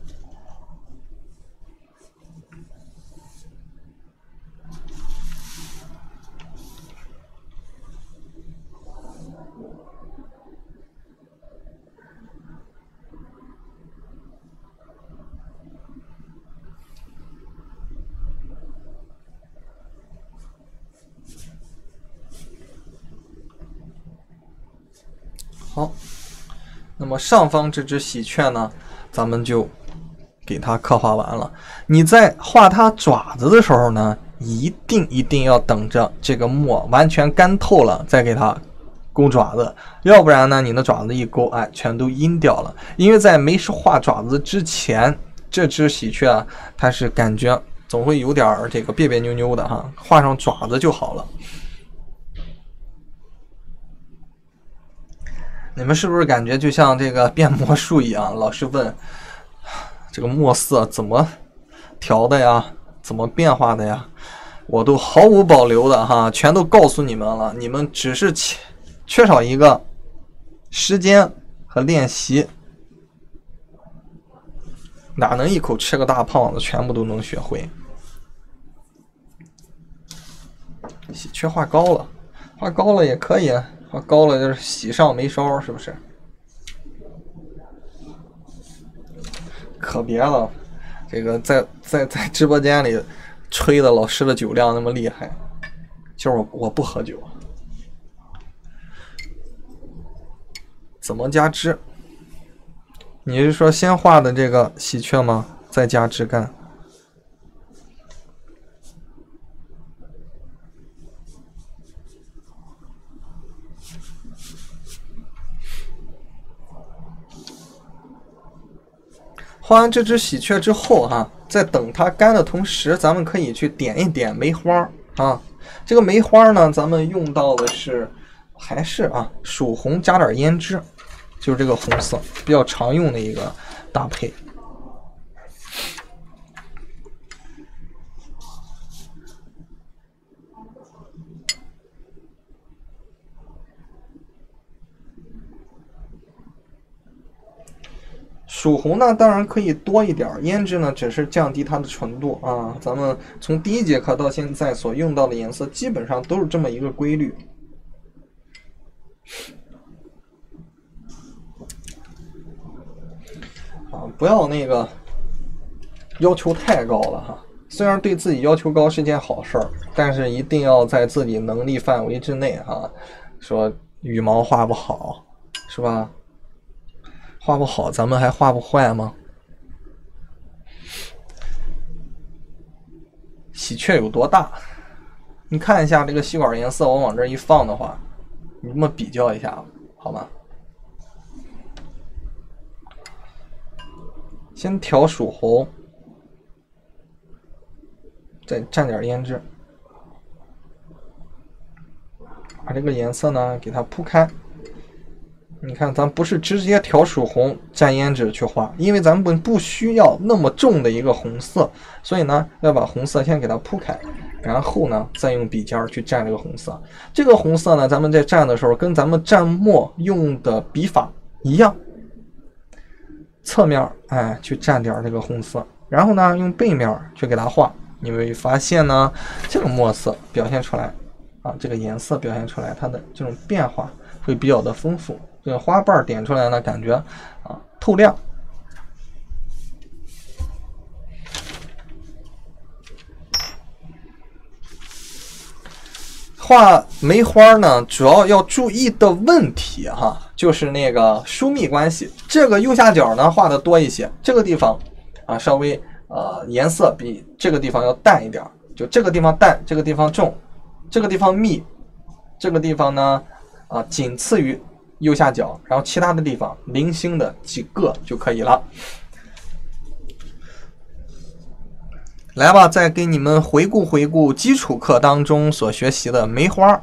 好，那么上方这只喜鹊呢，咱们就给它刻画完了。你在画它爪子的时候呢，一定要等着这个墨完全干透了再给它勾爪子，要不然呢，你的爪子一勾，哎，全都阴掉了。因为在没画爪子之前，这只喜鹊啊，它是感觉总会有点这个别别扭扭的哈，画上爪子就好了。你们是不是感觉就像这个变魔术一样？老师问这个墨色怎么调的呀？怎么变化的呀？我都毫无保留的哈，全都告诉你们了。你们只是缺少一个时间和练习，哪能一口吃个大胖子全部都能学会？喜鹊画高了，画高了也可以啊。画高了就是喜上眉梢，是不是？可别了，这个在直播间里吹的老师的酒量那么厉害，就是我不喝酒。怎么加汁？你是说先画的这个喜鹊吗？再加枝干？画完这只喜鹊之后哈，在等它干的同时，咱们可以去点一点梅花啊。这个梅花呢，咱们用到的是还是曙红加点胭脂，就是这个红色比较常用的一个搭配。曙红呢，当然可以多一点，胭脂呢只是降低它的纯度啊。咱们从第一节课到现在所用到的颜色，基本上都是这么一个规律。不要那个要求太高了哈。虽然对自己要求高是件好事儿，但是一定要在自己能力范围之内哈。说羽毛画不好，是吧？画不好，咱们还画不坏吗？喜鹊有多大？你看一下这个吸管颜色，我往这一放的话，你这么比较一下，好吗？先调曙红，再蘸点胭脂，把这个颜色呢给它铺开。你看，咱不是直接调曙红蘸胭脂去画，因为咱们不需要那么重的一个红色，所以呢，要把红色先给它铺开，然后呢，再用笔尖去蘸这个红色。这个红色呢，咱们在蘸的时候，跟咱们蘸墨用的笔法一样，侧面去蘸点这个红色，然后呢，用背面去给它画。你会发现呢，这个墨色表现出来啊，这个颜色表现出来，它的这种变化会比较的丰富。这个花瓣点出来呢，感觉啊透亮。画梅花呢，主要注意的问题哈，就是那个疏密关系。这个右下角呢画的多一些，这个地方啊稍微颜色比这个地方要淡一点，就这个地方淡，这个地方重，这个地方密，这个地方呢仅次于右下角，然后其他的地方零星的几个就可以了。来吧，再给你们回顾基础课当中所学习的梅花。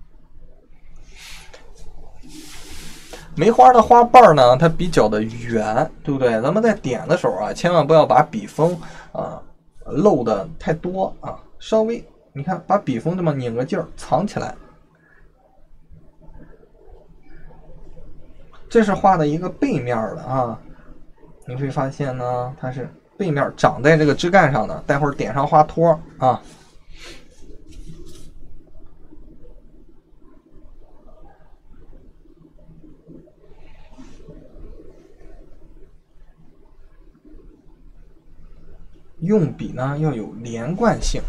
梅花的花瓣呢，它比较的圆，对不对？咱们在点的时候啊，千万不要把笔锋漏的太多啊，稍微你看把笔锋这么拧个劲儿藏起来。这是画的一个背面的啊，你会发现呢，它是背面长在这个枝干上的，待会儿点上花托啊。用笔呢要有连贯性，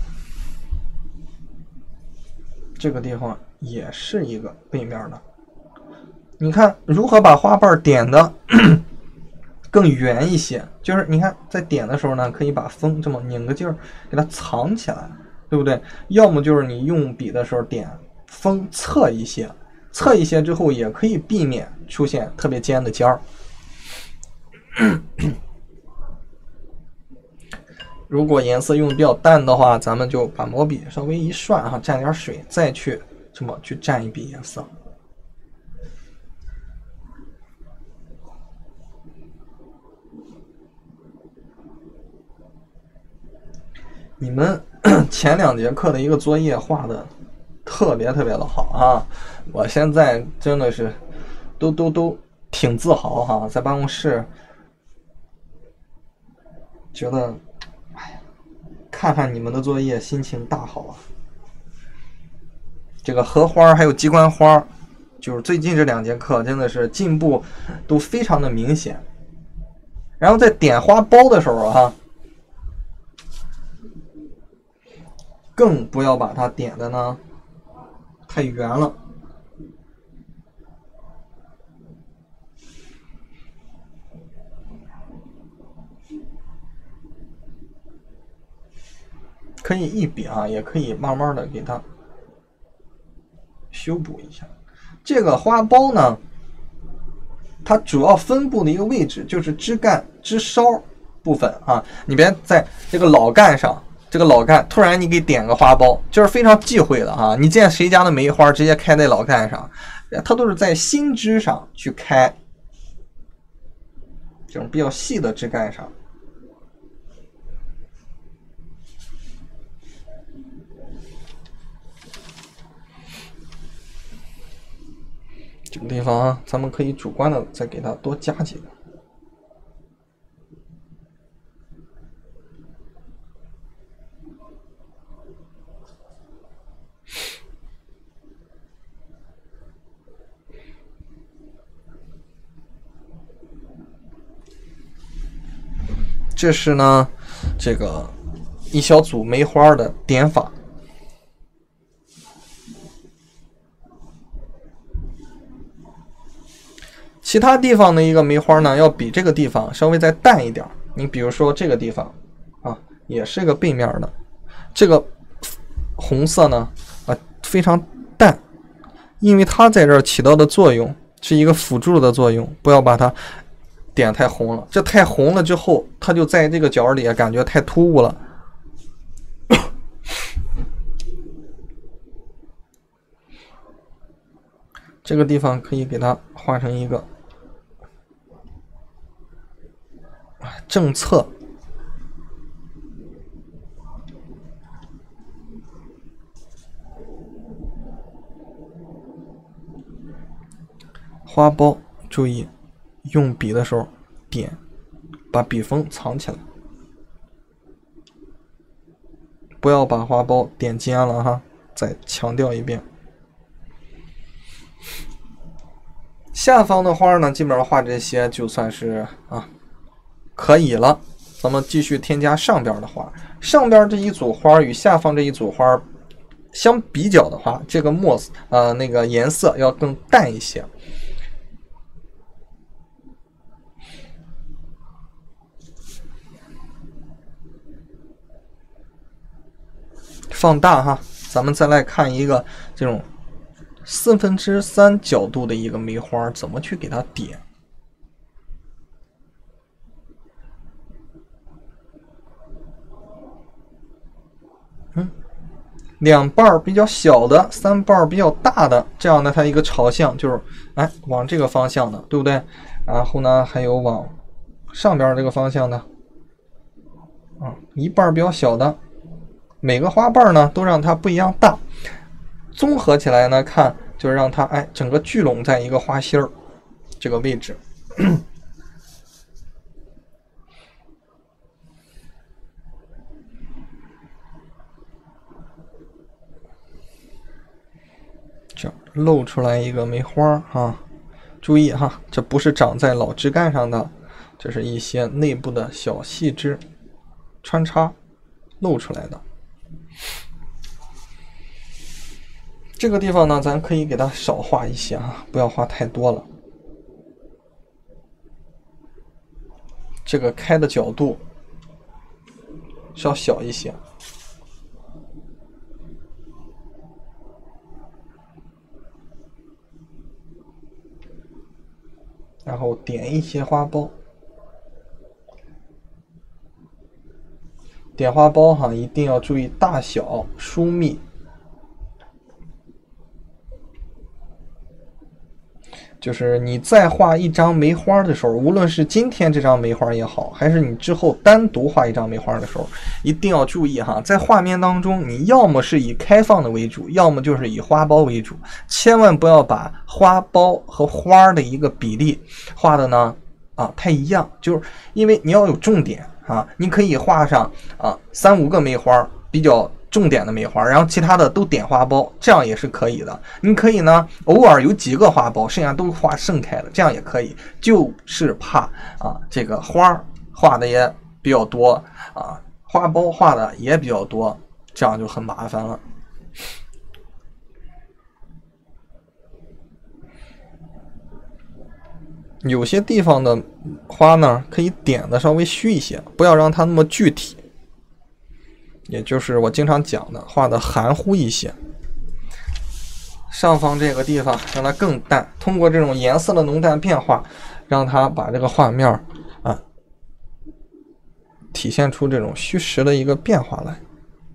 这个地方也是一个背面的。你看如何把花瓣点的更圆一些，就是你看在点的时候呢，可以把锋这么拧个劲儿给它藏起来，对不对？要么就是你用笔的时候点锋侧一些，侧一些之后也可以避免出现特别尖的尖儿。如果颜色用的比较淡的话，咱们就把毛笔稍微一涮哈，蘸点水，再去这么去蘸一笔颜色。你们前2节课的一个作业画的特别的好啊！我现在真的是都挺自豪哈，在办公室觉得，哎呀，看看你们的作业心情大好啊！这个荷花还有鸡冠花，就是最近这2节课真的是进步都非常的明显。然后在点花苞的时候哈，更不要把它点的呢太圆了。可以一笔啊，也可以慢慢的给它修补一下。这个花苞呢，它主要分布的一个位置就是枝干、枝梢部分啊。你别在这个老干上，这个老干突然你给点个花苞，就是非常忌讳的啊。你见谁家的梅花直接开在老干上，它都是在新枝上去开，这种比较细的枝干上。这个地方啊，咱们可以主观的再给它多加几个。这是呢，这个一小组梅花的点法。其他地方的一个梅花呢，要比这个地方稍微再淡一点。你比如说这个地方啊，也是一个背面的，这个红色呢非常淡，因为它在这儿起到的作用是一个辅助的作用，不要把它点太红了。这太红了之后，它就在这个角里感觉太突兀了。这个地方可以给它画成一个正侧，花苞注意用笔的时候点，把笔锋藏起来，不要把花苞点尖了哈。 再强调一遍。下方的花呢，基本上画这些就算是可以了。咱们继续添加上边的花，上边这一组花与下方这一组花相比较的话，这个那个颜色要更淡一些。放大哈，咱们再来看一个这种3/4角度的一个梅花，怎么去给它点？2瓣比较小的，3瓣比较大的，这样的它一个朝向就是往这个方向的，对不对？然后呢，还有往上边这个方向的，1瓣比较小的，每个花瓣呢都让它不一样大，综合起来呢看，就是让它整个聚拢在一个花心儿这个位置。这样露出来一个梅花注意哈，这不是长在老枝干上的，这是一些内部的小细枝穿插露出来的。这个地方呢，咱可以给它少画一些不要画太多了。这个开的角度稍小一些。然后点一些花苞，点花苞一定要注意大小、疏密。就是你在画一张梅花的时候，无论是今天这张梅花也好，还是你之后单独画一张梅花的时候，一定要注意在画面当中，你要么是以开放的为主，要么就是以花苞为主，千万不要把花苞和花的一个比例画的呢太一样，就是因为你要有重点你可以画上3、5个梅花比较重点的梅花，然后其他的都点花苞，这样也是可以的。你可以呢偶尔有几个花苞，剩下都画盛开的，这样也可以。就是怕这个花画的也比较多花苞画的也比较多，这样就很麻烦了。有些地方的花呢，可以点的稍微虚一些，不要让它那么具体。也就是我经常讲的，画的含糊一些。上方这个地方让它更淡，通过这种颜色的浓淡变化，让它把这个画面体现出这种虚实的一个变化来。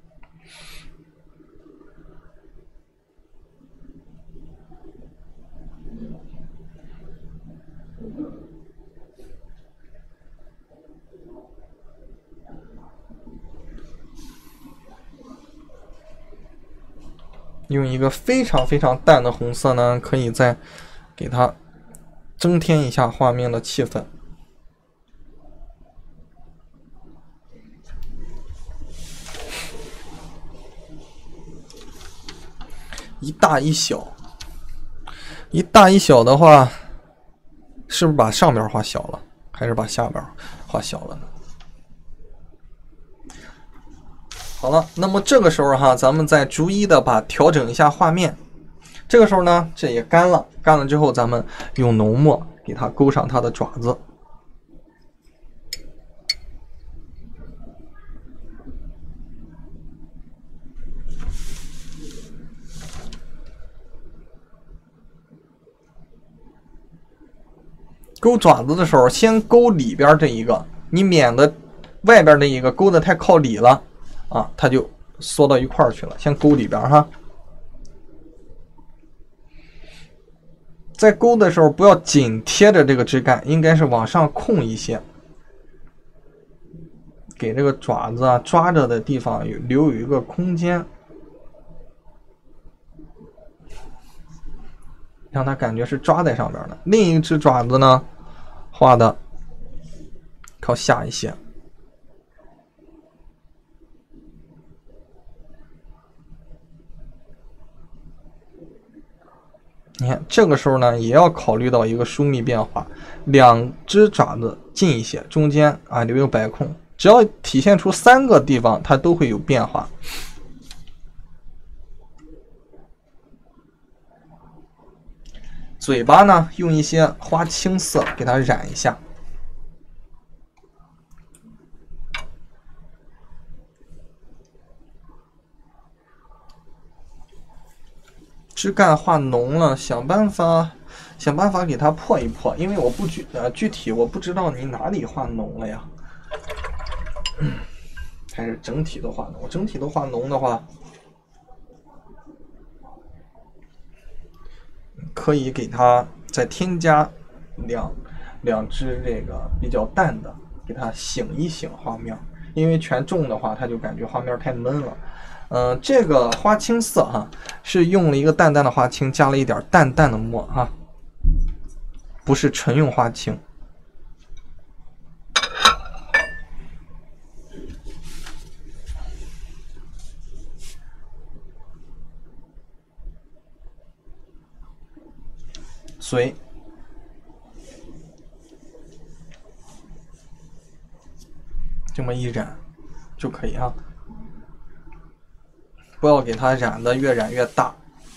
用一个非常非常淡的红色呢，可以再给它增添一下画面的气氛。一大一小，一大一小的话，是不是把上边画小了，还是把下边画小了呢？好了，那么这个时候咱们再逐一的调整一下画面。这个时候呢，这也干了，干了之后，咱们用浓墨给它勾上它的爪子。勾爪子的时候，先勾里边这一个，你免得外边这一个勾的太靠里了它就缩到一块儿去了。先勾里边在勾的时候不要紧贴着这个枝干，应该是往上空一些，给这个爪子抓着的地方留有一个空间，让它感觉是抓在上边的。另一只爪子呢，画的靠下一些。 你看这个时候呢，也要考虑到一个疏密变化，两只爪子近一些，中间啊留有白空，只要体现出3个地方，它都会有变化。嘴巴呢，用一些花青色给它染一下。枝干画浓了，想办法给它破一破，因为我不具体我不知道你哪里画浓了呀。还是整体都画浓，整体都画浓的话，可以给它再添加两只这个比较淡的，给它醒一醒画面，因为全重的话，它就感觉画面太闷了。这个花青色哈，是用了一个淡淡的花青，加了一点淡淡的墨哈，不是纯用花青。嘴这么一染就可以啊。不要给它染的越染越大。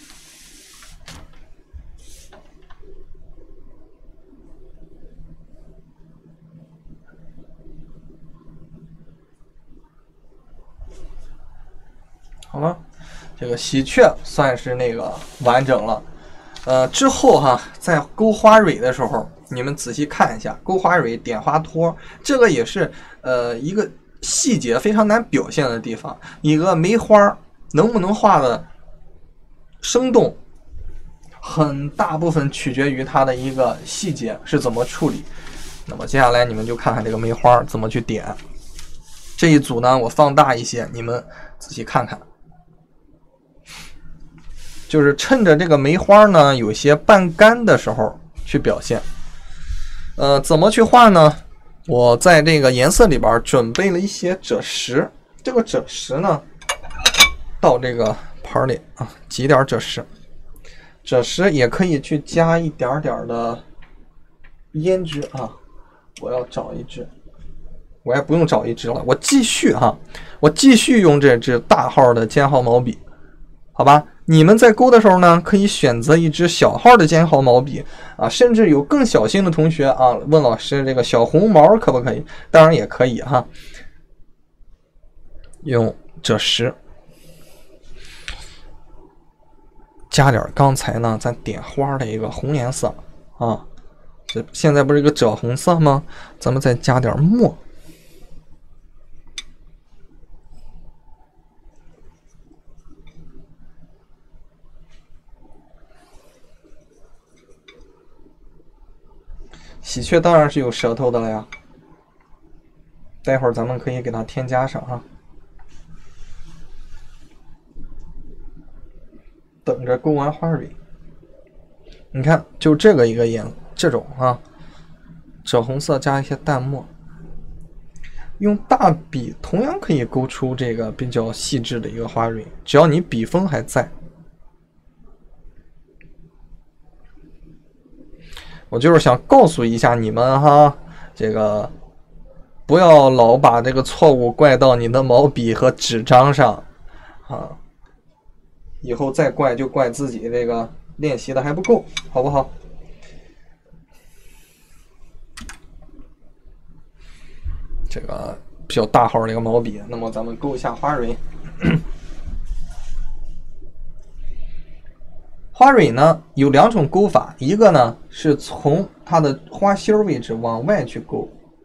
好了，这个喜鹊算是那个完整了。之后哈，在勾花蕊的时候，你们仔细看一下，勾花蕊点花托，这个也是一个细节非常难表现的地方。一个梅花能不能画的生动，很大部分取决于它的一个细节是怎么处理。那么接下来你们就看看这个梅花怎么去点。这一组呢，我放大一些，你们仔细看看。就是趁着这个梅花呢有些半干的时候去表现。怎么去画呢？我在这个颜色里边准备了一些赭石，这个赭石呢，到这个盘里啊，挤点赭石。赭石也可以去加一点点的胭脂啊，我要找一支，我也不用找一支了，我继续用这支大号的尖号毛笔，好吧？你们在勾的时候呢，可以选择一支小号的尖号毛笔啊，甚至有更小心的同学啊，问老师这个小红毛可不可以？当然也可以哈。用赭石，加点刚才呢咱点花的一个红颜色啊，这现在不是一个赭红色吗？咱们再加点墨。喜鹊当然是有舌头的了呀，待会儿咱们可以给它添加上啊。等着勾完花蕊，你看就这个一个这种啊，赭红色加一些淡墨，用大笔同样可以勾出这个比较细致的一个花蕊，只要你笔锋还在。我就是想告诉一下你们哈，这个不要老把这个错误怪到你的毛笔和纸张上啊，以后再怪就怪自己这个练习的还不够，好不好？这个比较大号的一个毛笔，那么咱们勾一下花蕊。花蕊呢有2种勾法，一个呢是从它的花心位置往外去勾，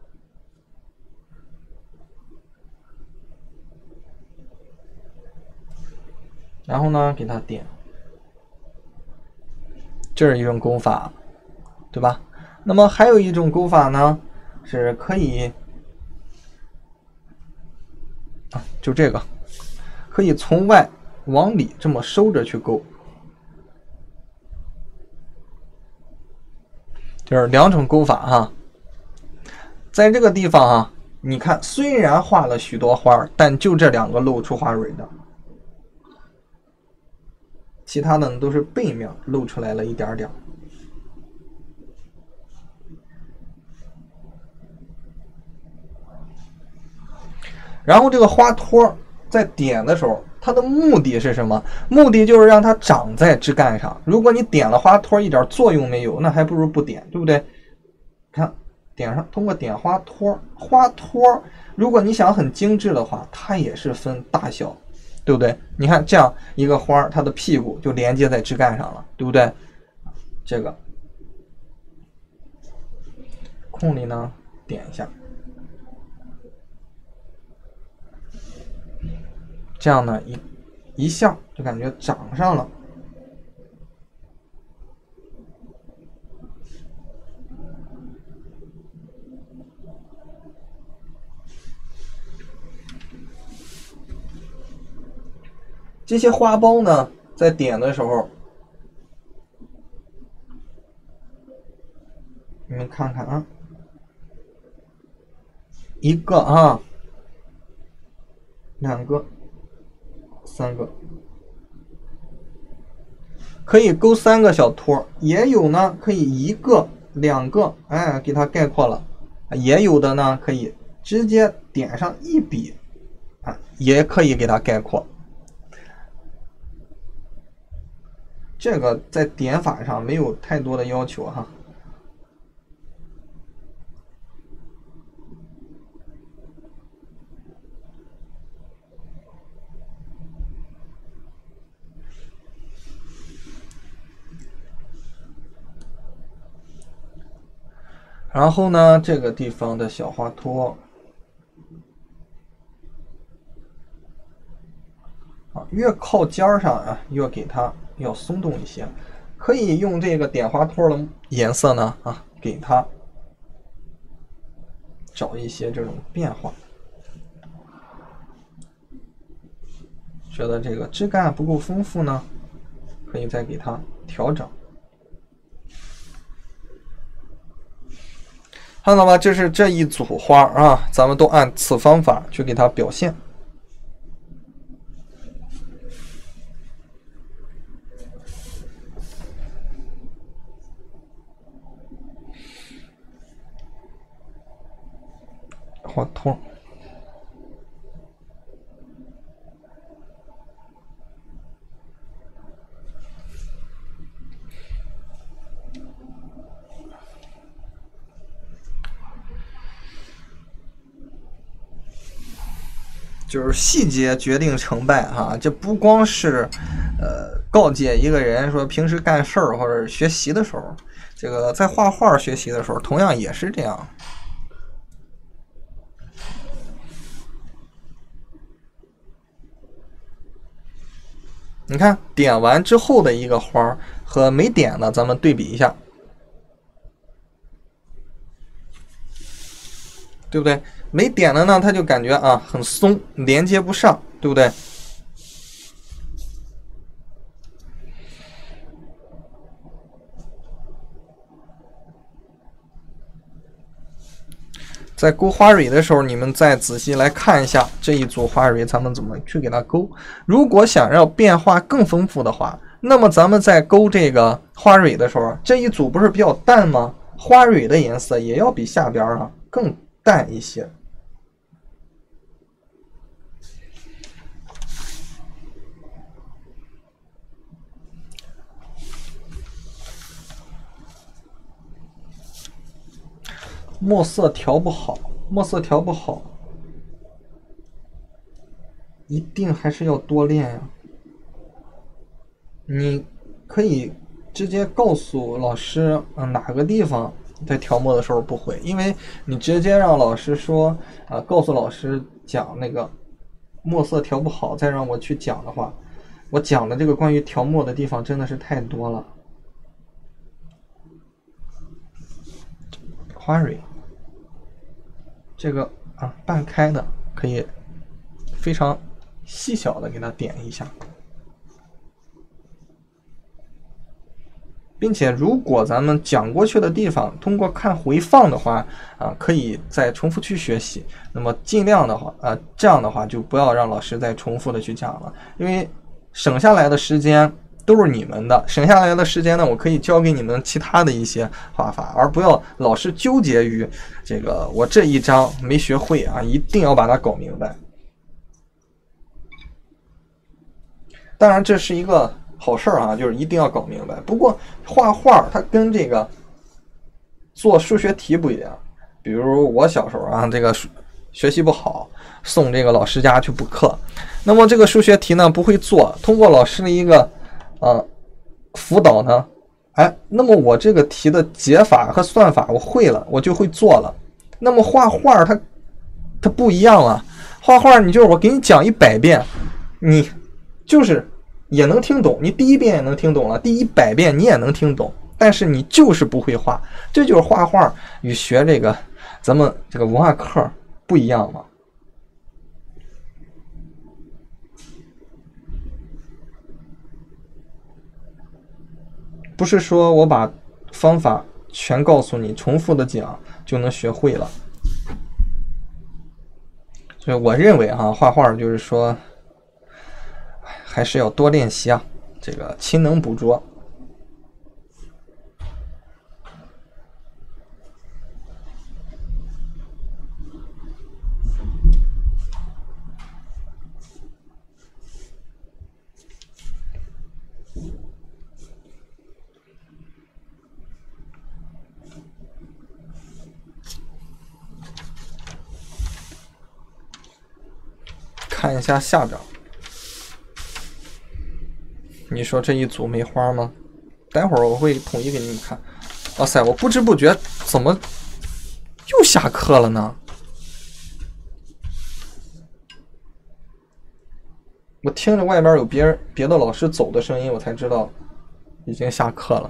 然后呢给它点，这是一种勾法，对吧？那么还有一种勾法呢，是可以就这个，可以从外往里这么收着去勾。就是2种勾法哈，在这个地方啊，你看虽然画了许多花，但就这2个露出花蕊的。 其他的都是背面露出来了一点点。然后这个花托在点的时候，它的目的是什么？目的就是让它长在枝干上。如果你点了花托一点作用没有，那还不如不点，对不对？看点上，通过点花托，花托如果你想很精致的话，它也是分大小，对不对？你看这样一个花，它的屁股就连接在枝干上了，对不对？这个空里呢点一下，这样呢一下就感觉长上了。这些花苞呢，在点的时候，你们看看啊，一个啊，两个，三个，可以勾3个小托，也有呢可以1个、2个，哎，给它概括了。也有的呢可以直接点上一笔，啊，也可以给它概括。这个在点法上没有太多的要求哈。然后呢，这个地方的小花托，越靠尖上啊，越给它要松动一些。可以用这个点花托的颜色呢，给它找一些这种变化。觉得这个枝干不够丰富呢，可以再给它调整。看到吧，这是这一组花啊，咱们都按此方法去给它表现。花托，就是细节决定成败哈，这不光是告诫一个人说平时干事儿或者学习的时候，这个在画画学习的时候同样也是这样。你看点完之后的一个花和没点的咱们对比一下，对不对？没点的呢，它就感觉很松，连接不上，对不对？在勾花蕊的时候，你们再仔细来看一下这一组花蕊，咱们怎么去给它勾。如果想让变化更丰富的话，那么咱们在勾这个花蕊的时候，这一组不是比较淡吗？花蕊的颜色也要比下边更淡一些。墨色调不好，一定还是要多练呀。你可以直接告诉老师，哪个地方在调墨的时候不会，因为你直接让老师说，告诉老师讲那个墨色调不好，再让我去讲的话，我讲的这个关于调墨的地方真的是太多了。花蕊，这个半开的可以非常细小的给它点一下，并且如果咱们讲过去的地方通过看回放的话可以再重复去学习。那么尽量的话这样的话就不要让老师再重复的去讲了，因为省下来的时间都是你们的，省下来的时间呢，我可以教给你们其他的一些画法，而不要老是纠结于这个我这一章没学会啊，一定要把它搞明白。当然这是一个好事啊，就是一定要搞明白。不过画画它跟这个做数学题不一样。比如我小时候啊，这个学习不好，送这个老师家去补课，那么这个数学题呢不会做，通过老师的一个辅导呢，那么我这个题的解法和算法我会了，我就会做了。那么画画它不一样啊，画画你就是我给你讲100遍，你就是也能听懂，你第1遍也能听懂了，第100遍你也能听懂，但是你就是不会画。这就是画画与学这个咱们这个文化课不一样嘛。不是说我把方法全告诉你，重复的讲就能学会了。所以我认为画画就是说还是要多练习啊，这个勤能补拙。看一下下章，你说这一组没花吗？待会儿我会统一给你们看。哇塞，我不知不觉怎么又下课了呢？我听着外边有别的老师走的声音，我才知道已经下课了。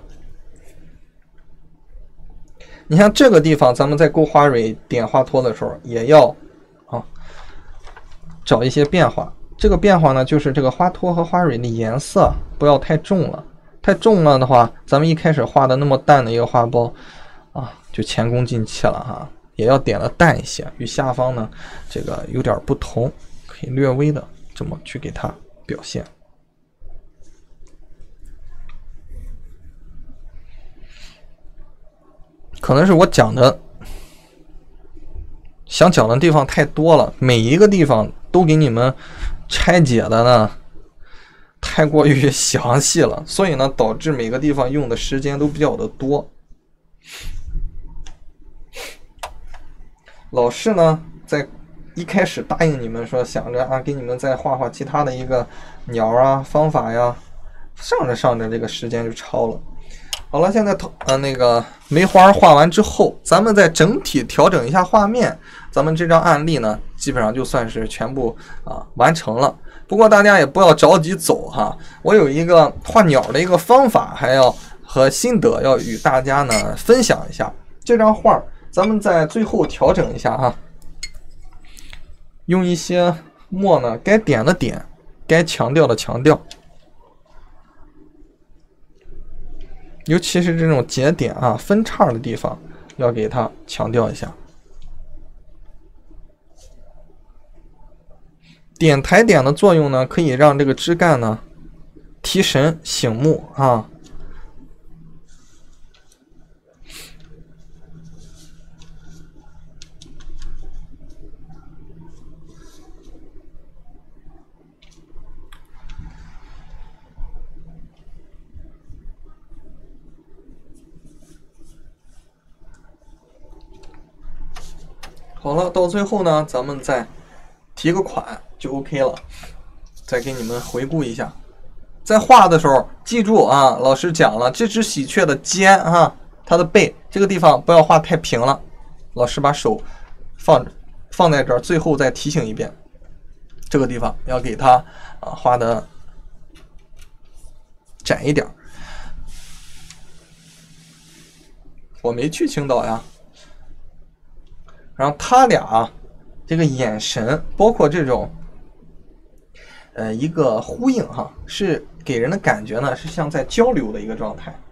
你像这个地方，咱们在勾花蕊、点花托的时候，也要找一些变化。这个变化呢，就是这个花托和花蕊的颜色不要太重了。太重了的话，咱们一开始画的那么淡的一个花苞就前功尽弃了也要点的淡一些，与下方呢这个有点不同，可以略微的这么去给它表现。可能是我想讲的地方太多了，每一个地方都给你们拆解的呢太过于详细了，所以呢导致每个地方用的时间都比较的多。老师呢在一开始答应你们说想着给你们再画其他的一个鸟方法呀，上着这个时间就超了。好了，现在那个梅花画完之后，咱们再整体调整一下画面，咱们这张案例呢基本上就算是全部完成了。不过大家也不要着急走我有一个画鸟的一个方法，还要和心得要与大家呢分享一下。这张画咱们在最后调整一下用一些墨呢，该点的点，该强调的强调。尤其是这种节点分叉的地方，要给它强调一下。点抬点的作用呢，可以让这个枝干呢提神醒目好了，到最后呢，咱们再提个款就 OK 了。再给你们回顾一下，在画的时候记住老师讲了，这只喜鹊的肩它的背这个地方不要画太平了。老师把手放在这儿，最后再提醒一遍，这个地方要给它画的窄一点。我没去青岛呀。然后他俩这个眼神，包括这种一个呼应是给人的感觉呢是像在交流的一个状态。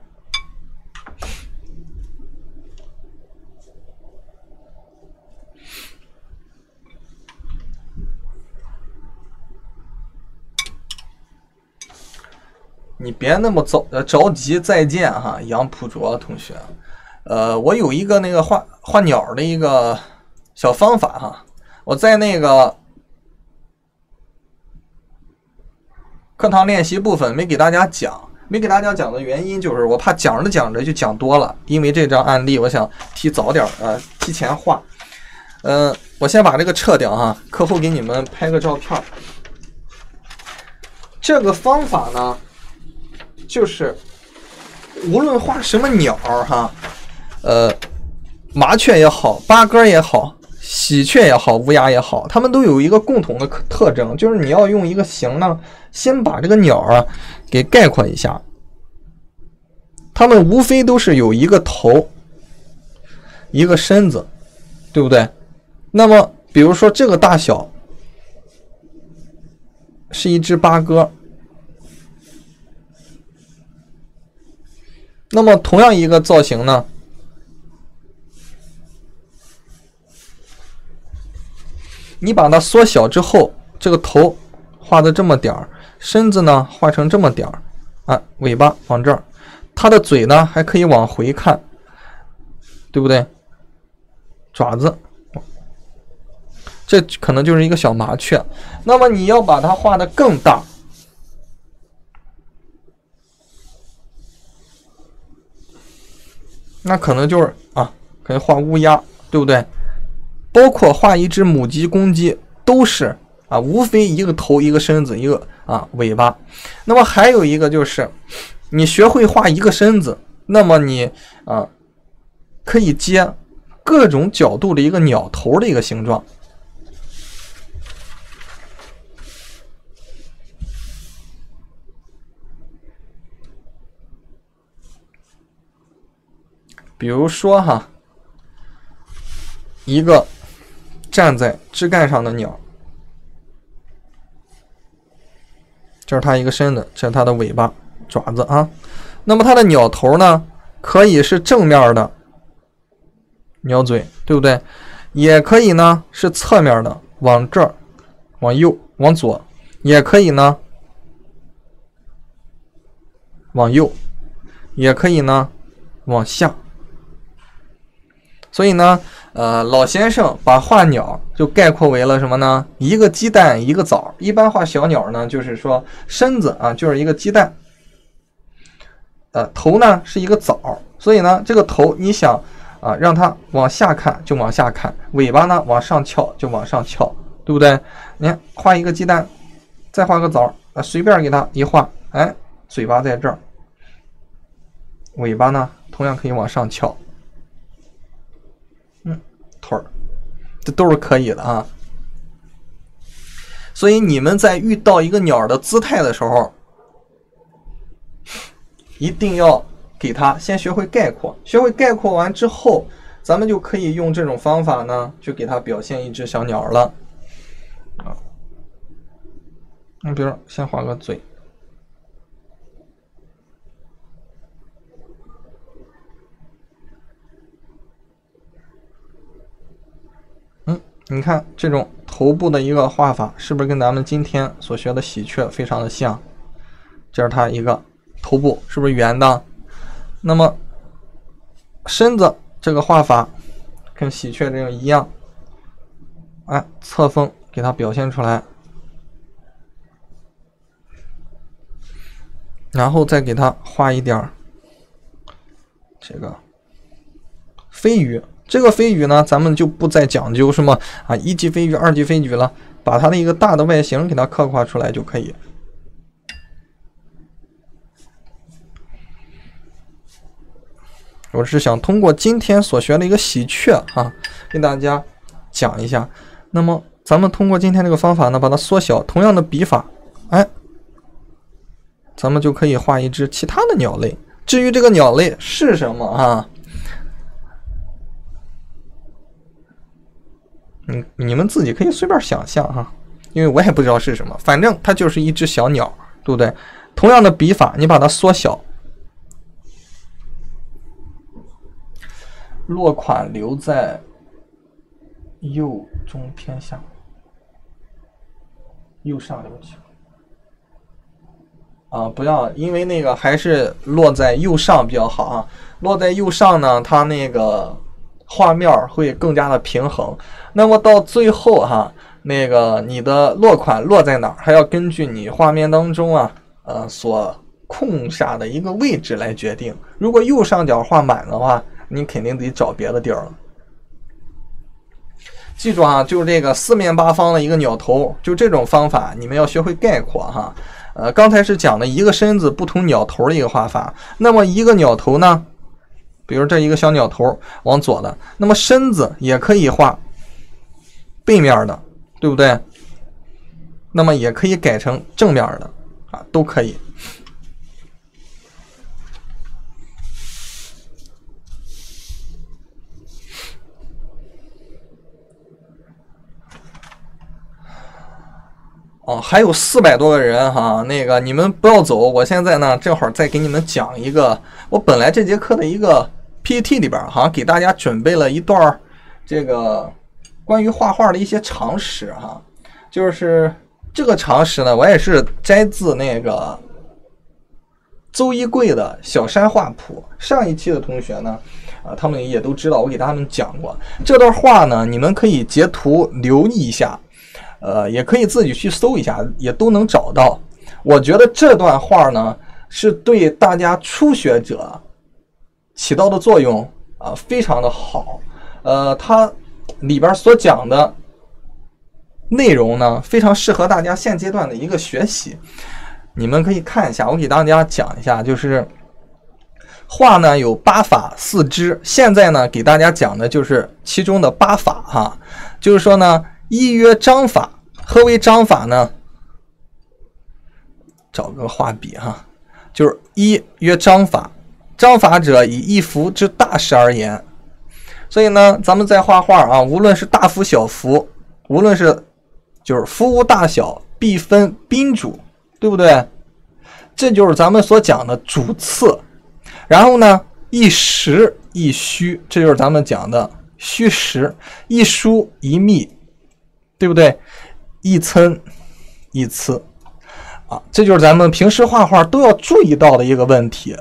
你别那么着急。再见哈，杨普卓同学。我有一个那个画鸟的一个小方法哈，我在那个课堂练习部分没给大家讲。没给大家讲的原因就是我怕讲着讲着就讲多了，因为这张案例我想提前画。我先把这个撤掉哈，课后给你们拍个照片。这个方法呢，就是无论画什么鸟哈，麻雀也好，八哥也好，喜鹊也好，乌鸦也好，它们都有一个共同的特征，就是你要用一个形呢，先把这个鸟啊给概括一下。它们无非都是有一个头，一个身子，对不对？那么比如说这个大小是一只八哥，那么同样一个造型呢，你把它缩小之后，这个头画的这么点儿，身子呢画成这么点儿啊，尾巴往这儿，它的嘴呢还可以往回看，对不对？爪子，这可能就是一个小麻雀。那么你要把它画得更大，那可能就是可以画乌鸦，对不对？包括画一只母鸡、公鸡都是无非一个头、一个身子、一个尾巴。那么还有一个就是，你学会画一个身子，那么你可以接各种角度的一个鸟头的一个形状。比如说一个站在枝干上的鸟，这是它一个身子，这是它的尾巴、爪子啊。那么它的鸟头呢，可以是正面的鸟嘴，对不对？也可以呢是侧面的，往这儿、往右、往左，也可以呢往右，也可以呢往下。所以呢，老先生把画鸟就概括为了什么呢？一个鸡蛋，一个枣。一般画小鸟呢，就是说身子就是一个鸡蛋，头呢是一个枣。所以呢，这个头你想让它往下看就往下看，尾巴呢往上翘就往上翘，对不对？你看画一个鸡蛋，再画个枣，随便给它一画，嘴巴在这儿，尾巴呢同样可以往上翘。腿儿，这都是可以的啊。所以你们在遇到一个鸟的姿态的时候，一定要给它先学会概括。学会概括完之后，咱们就可以用这种方法呢，去给它表现一只小鸟了。你比如先画个嘴。你看这种头部的一个画法，是不是跟咱们今天所学的喜鹊非常的像？这是它一个头部，是不是圆的？那么身子这个画法跟喜鹊这个一样，侧锋给它表现出来，然后再给它画一点这个飞鱼。这个飞鱼呢，咱们就不再讲究什么一级飞鱼、二级飞鱼了，把它的一个大的外形给它刻画出来就可以。我是想通过今天所学的一个喜鹊跟大家讲一下。那么咱们通过今天这个方法呢，把它缩小，同样的笔法，咱们就可以画一只其他的鸟类。至于这个鸟类是什么你们自己可以随便想象因为我也不知道是什么，反正它就是一只小鸟，对不对？同样的笔法，你把它缩小，落款留在右中偏下，右上右起啊，不要，因为那个还是落在右上比较好啊。落在右上呢，它那个画面会更加的平衡。那么到最后哈，那个你的落款落在哪儿，还要根据你画面当中啊，所空下的一个位置来决定。如果右上角画满的话，你肯定得找别的地儿了。记住啊，就是这个四面八方的一个鸟头，就这种方法，你们要学会概括哈。刚才是讲的一个身子不同鸟头的一个画法。那么一个鸟头呢，比如这一个小鸟头往左的，那么身子也可以画背面的，对不对？那么也可以改成正面的啊，都可以。哦，还有400多个人哈，那个你们不要走，我现在呢正好再给你们讲一个，我本来这节课的一个 PPT 里边好像给大家准备了一段这个关于画画的一些常识哈，就是这个常识呢，我也是摘自那个邹一贵的小山画谱，上一期的同学呢，他们也都知道，我给他们讲过这段话呢，你们可以截图留意一下。也可以自己去搜一下，也都能找到。我觉得这段话呢，是对大家初学者起到的作用非常的好。它里边所讲的内容呢，非常适合大家现阶段的一个学习。你们可以看一下，我给大家讲一下，就是画呢有8法4支，现在呢给大家讲的就是其中的8法哈，就是说呢。一曰章法，何为章法呢？找个画笔哈，就是一曰章法，章法者以一幅之大势而言。所以呢，咱们在画画啊，无论是大幅小幅，无论是就是幅物大小，必分宾主，对不对？这就是咱们所讲的主次。然后呢，一实一虚，这就是咱们讲的虚实，一疏一密。对不对？一参一次啊，这就是咱们平时画画都要注意到的一个问题。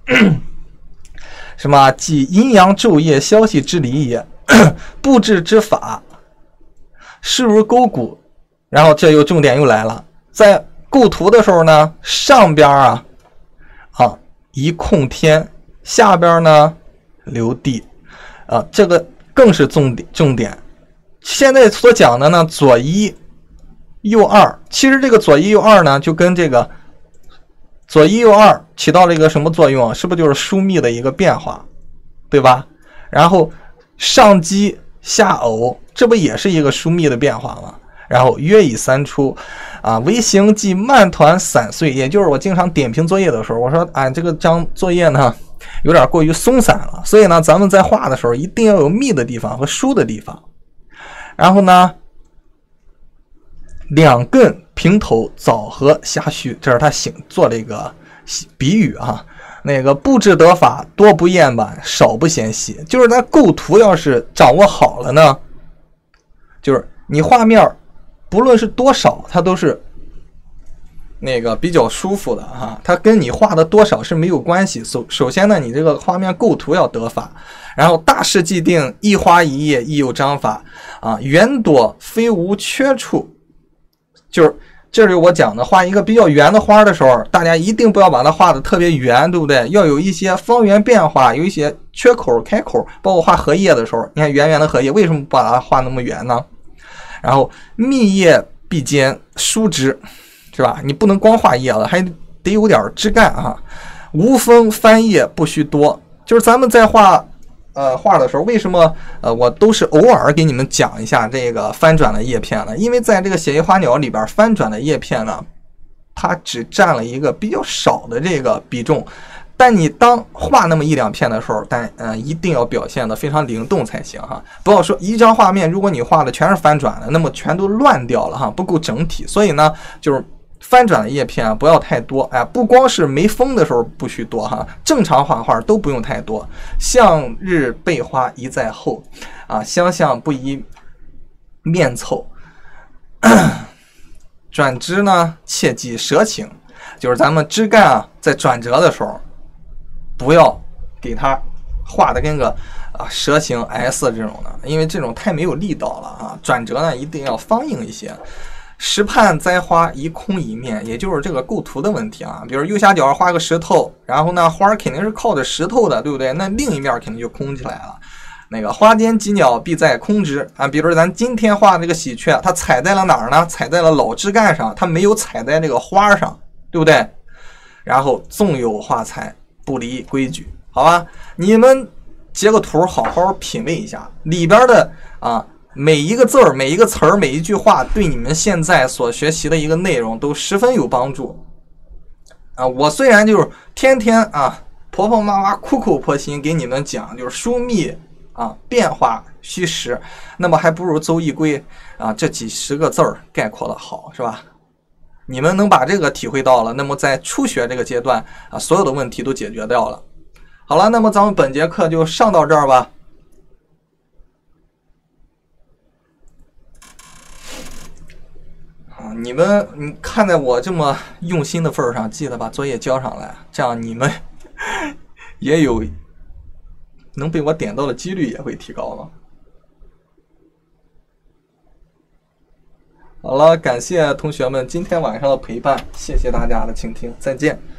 什么？即阴阳昼夜消息之理也，布置之法，势如钩骨。然后这重点又来了，在构图的时候呢，上边一空天，下边呢留地这个更是重点。现在所讲的呢，左一右二，其实这个左一右二呢，就跟这个左一右二起到了一个什么作用啊？是不是就是疏密的一个变化，对吧？然后上击下偶，这不也是一个疏密的变化吗？然后约以3出为行即漫团散碎，也就是我经常点评作业的时候，我说这个作业呢有点过于松散了，所以呢，咱们在画的时候一定要有密的地方和疏的地方。然后呢，2艮平头枣核下虚，这是他做了一个比喻啊。那个布置得法，多不厌满，少不嫌隙，就是咱构图要是掌握好了呢，就是你画面不论是多少，它都是那个比较舒服的哈，它跟你画的多少是没有关系。首先呢，你这个画面构图要得法，然后大势既定，一花一叶亦有章法圆朵非无缺处，就是这是我讲的，画一个比较圆的花的时候，大家一定不要把它画的特别圆，对不对？要有一些方圆变化，有一些缺口开口，包括画荷叶的时候，你看圆圆的荷叶，为什么不把它画那么圆呢？然后密叶必兼疏枝，是吧？你不能光画叶了，还得有点枝干无锋翻叶不须多，就是咱们在画的时候，为什么我都是偶尔给你们讲一下这个翻转的叶片呢？因为在这个写意花鸟里边，翻转的叶片呢，它只占了一个比较少的这个比重。但你当画那么1-2片的时候，一定要表现的非常灵动才行哈，不要说一张画面，如果你画的全是翻转的，那么全都乱掉了不够整体。所以呢，就是翻转的叶片不要太多，不光是没风的时候不许多正常画画都不用太多。向日背花宜在后相向不宜面凑。转枝呢，切忌蛇情。 就是咱们枝干啊，在转折的时候，不要给它画的跟个蛇形 S 这种的，因为这种太没有力道了啊。转折呢一定要方硬一些。石畔栽花一空一面，也就是这个构图的问题啊。比如右下角画个石头，然后呢花肯定是靠着石头的，对不对？那另一面肯定就空起来了。那个花间几鸟必在空枝啊，比如咱今天画这个喜鹊，它踩在了哪儿呢？踩在了老枝干上，它没有踩在这个花上，对不对？然后纵有画材，不离规矩，好吧？你们截个图，好好品味一下里边的每一个字儿、每一个词儿、每一句话，对你们现在所学习的一个内容都十分有帮助啊！我虽然就是天天婆婆妈妈苦口婆心给你们讲，就是疏密变化虚实，那么还不如邹逸圭这几十个字儿概括的好，是吧？你们能把这个体会到了，那么在初学这个阶段所有的问题都解决掉了。好了，那么咱们本节课就上到这儿吧。你们看在我这么用心的份上，记得把作业交上来，这样你们也有能被我点到的几率也会提高了。好了，感谢同学们今天晚上的陪伴，谢谢大家的倾听，再见。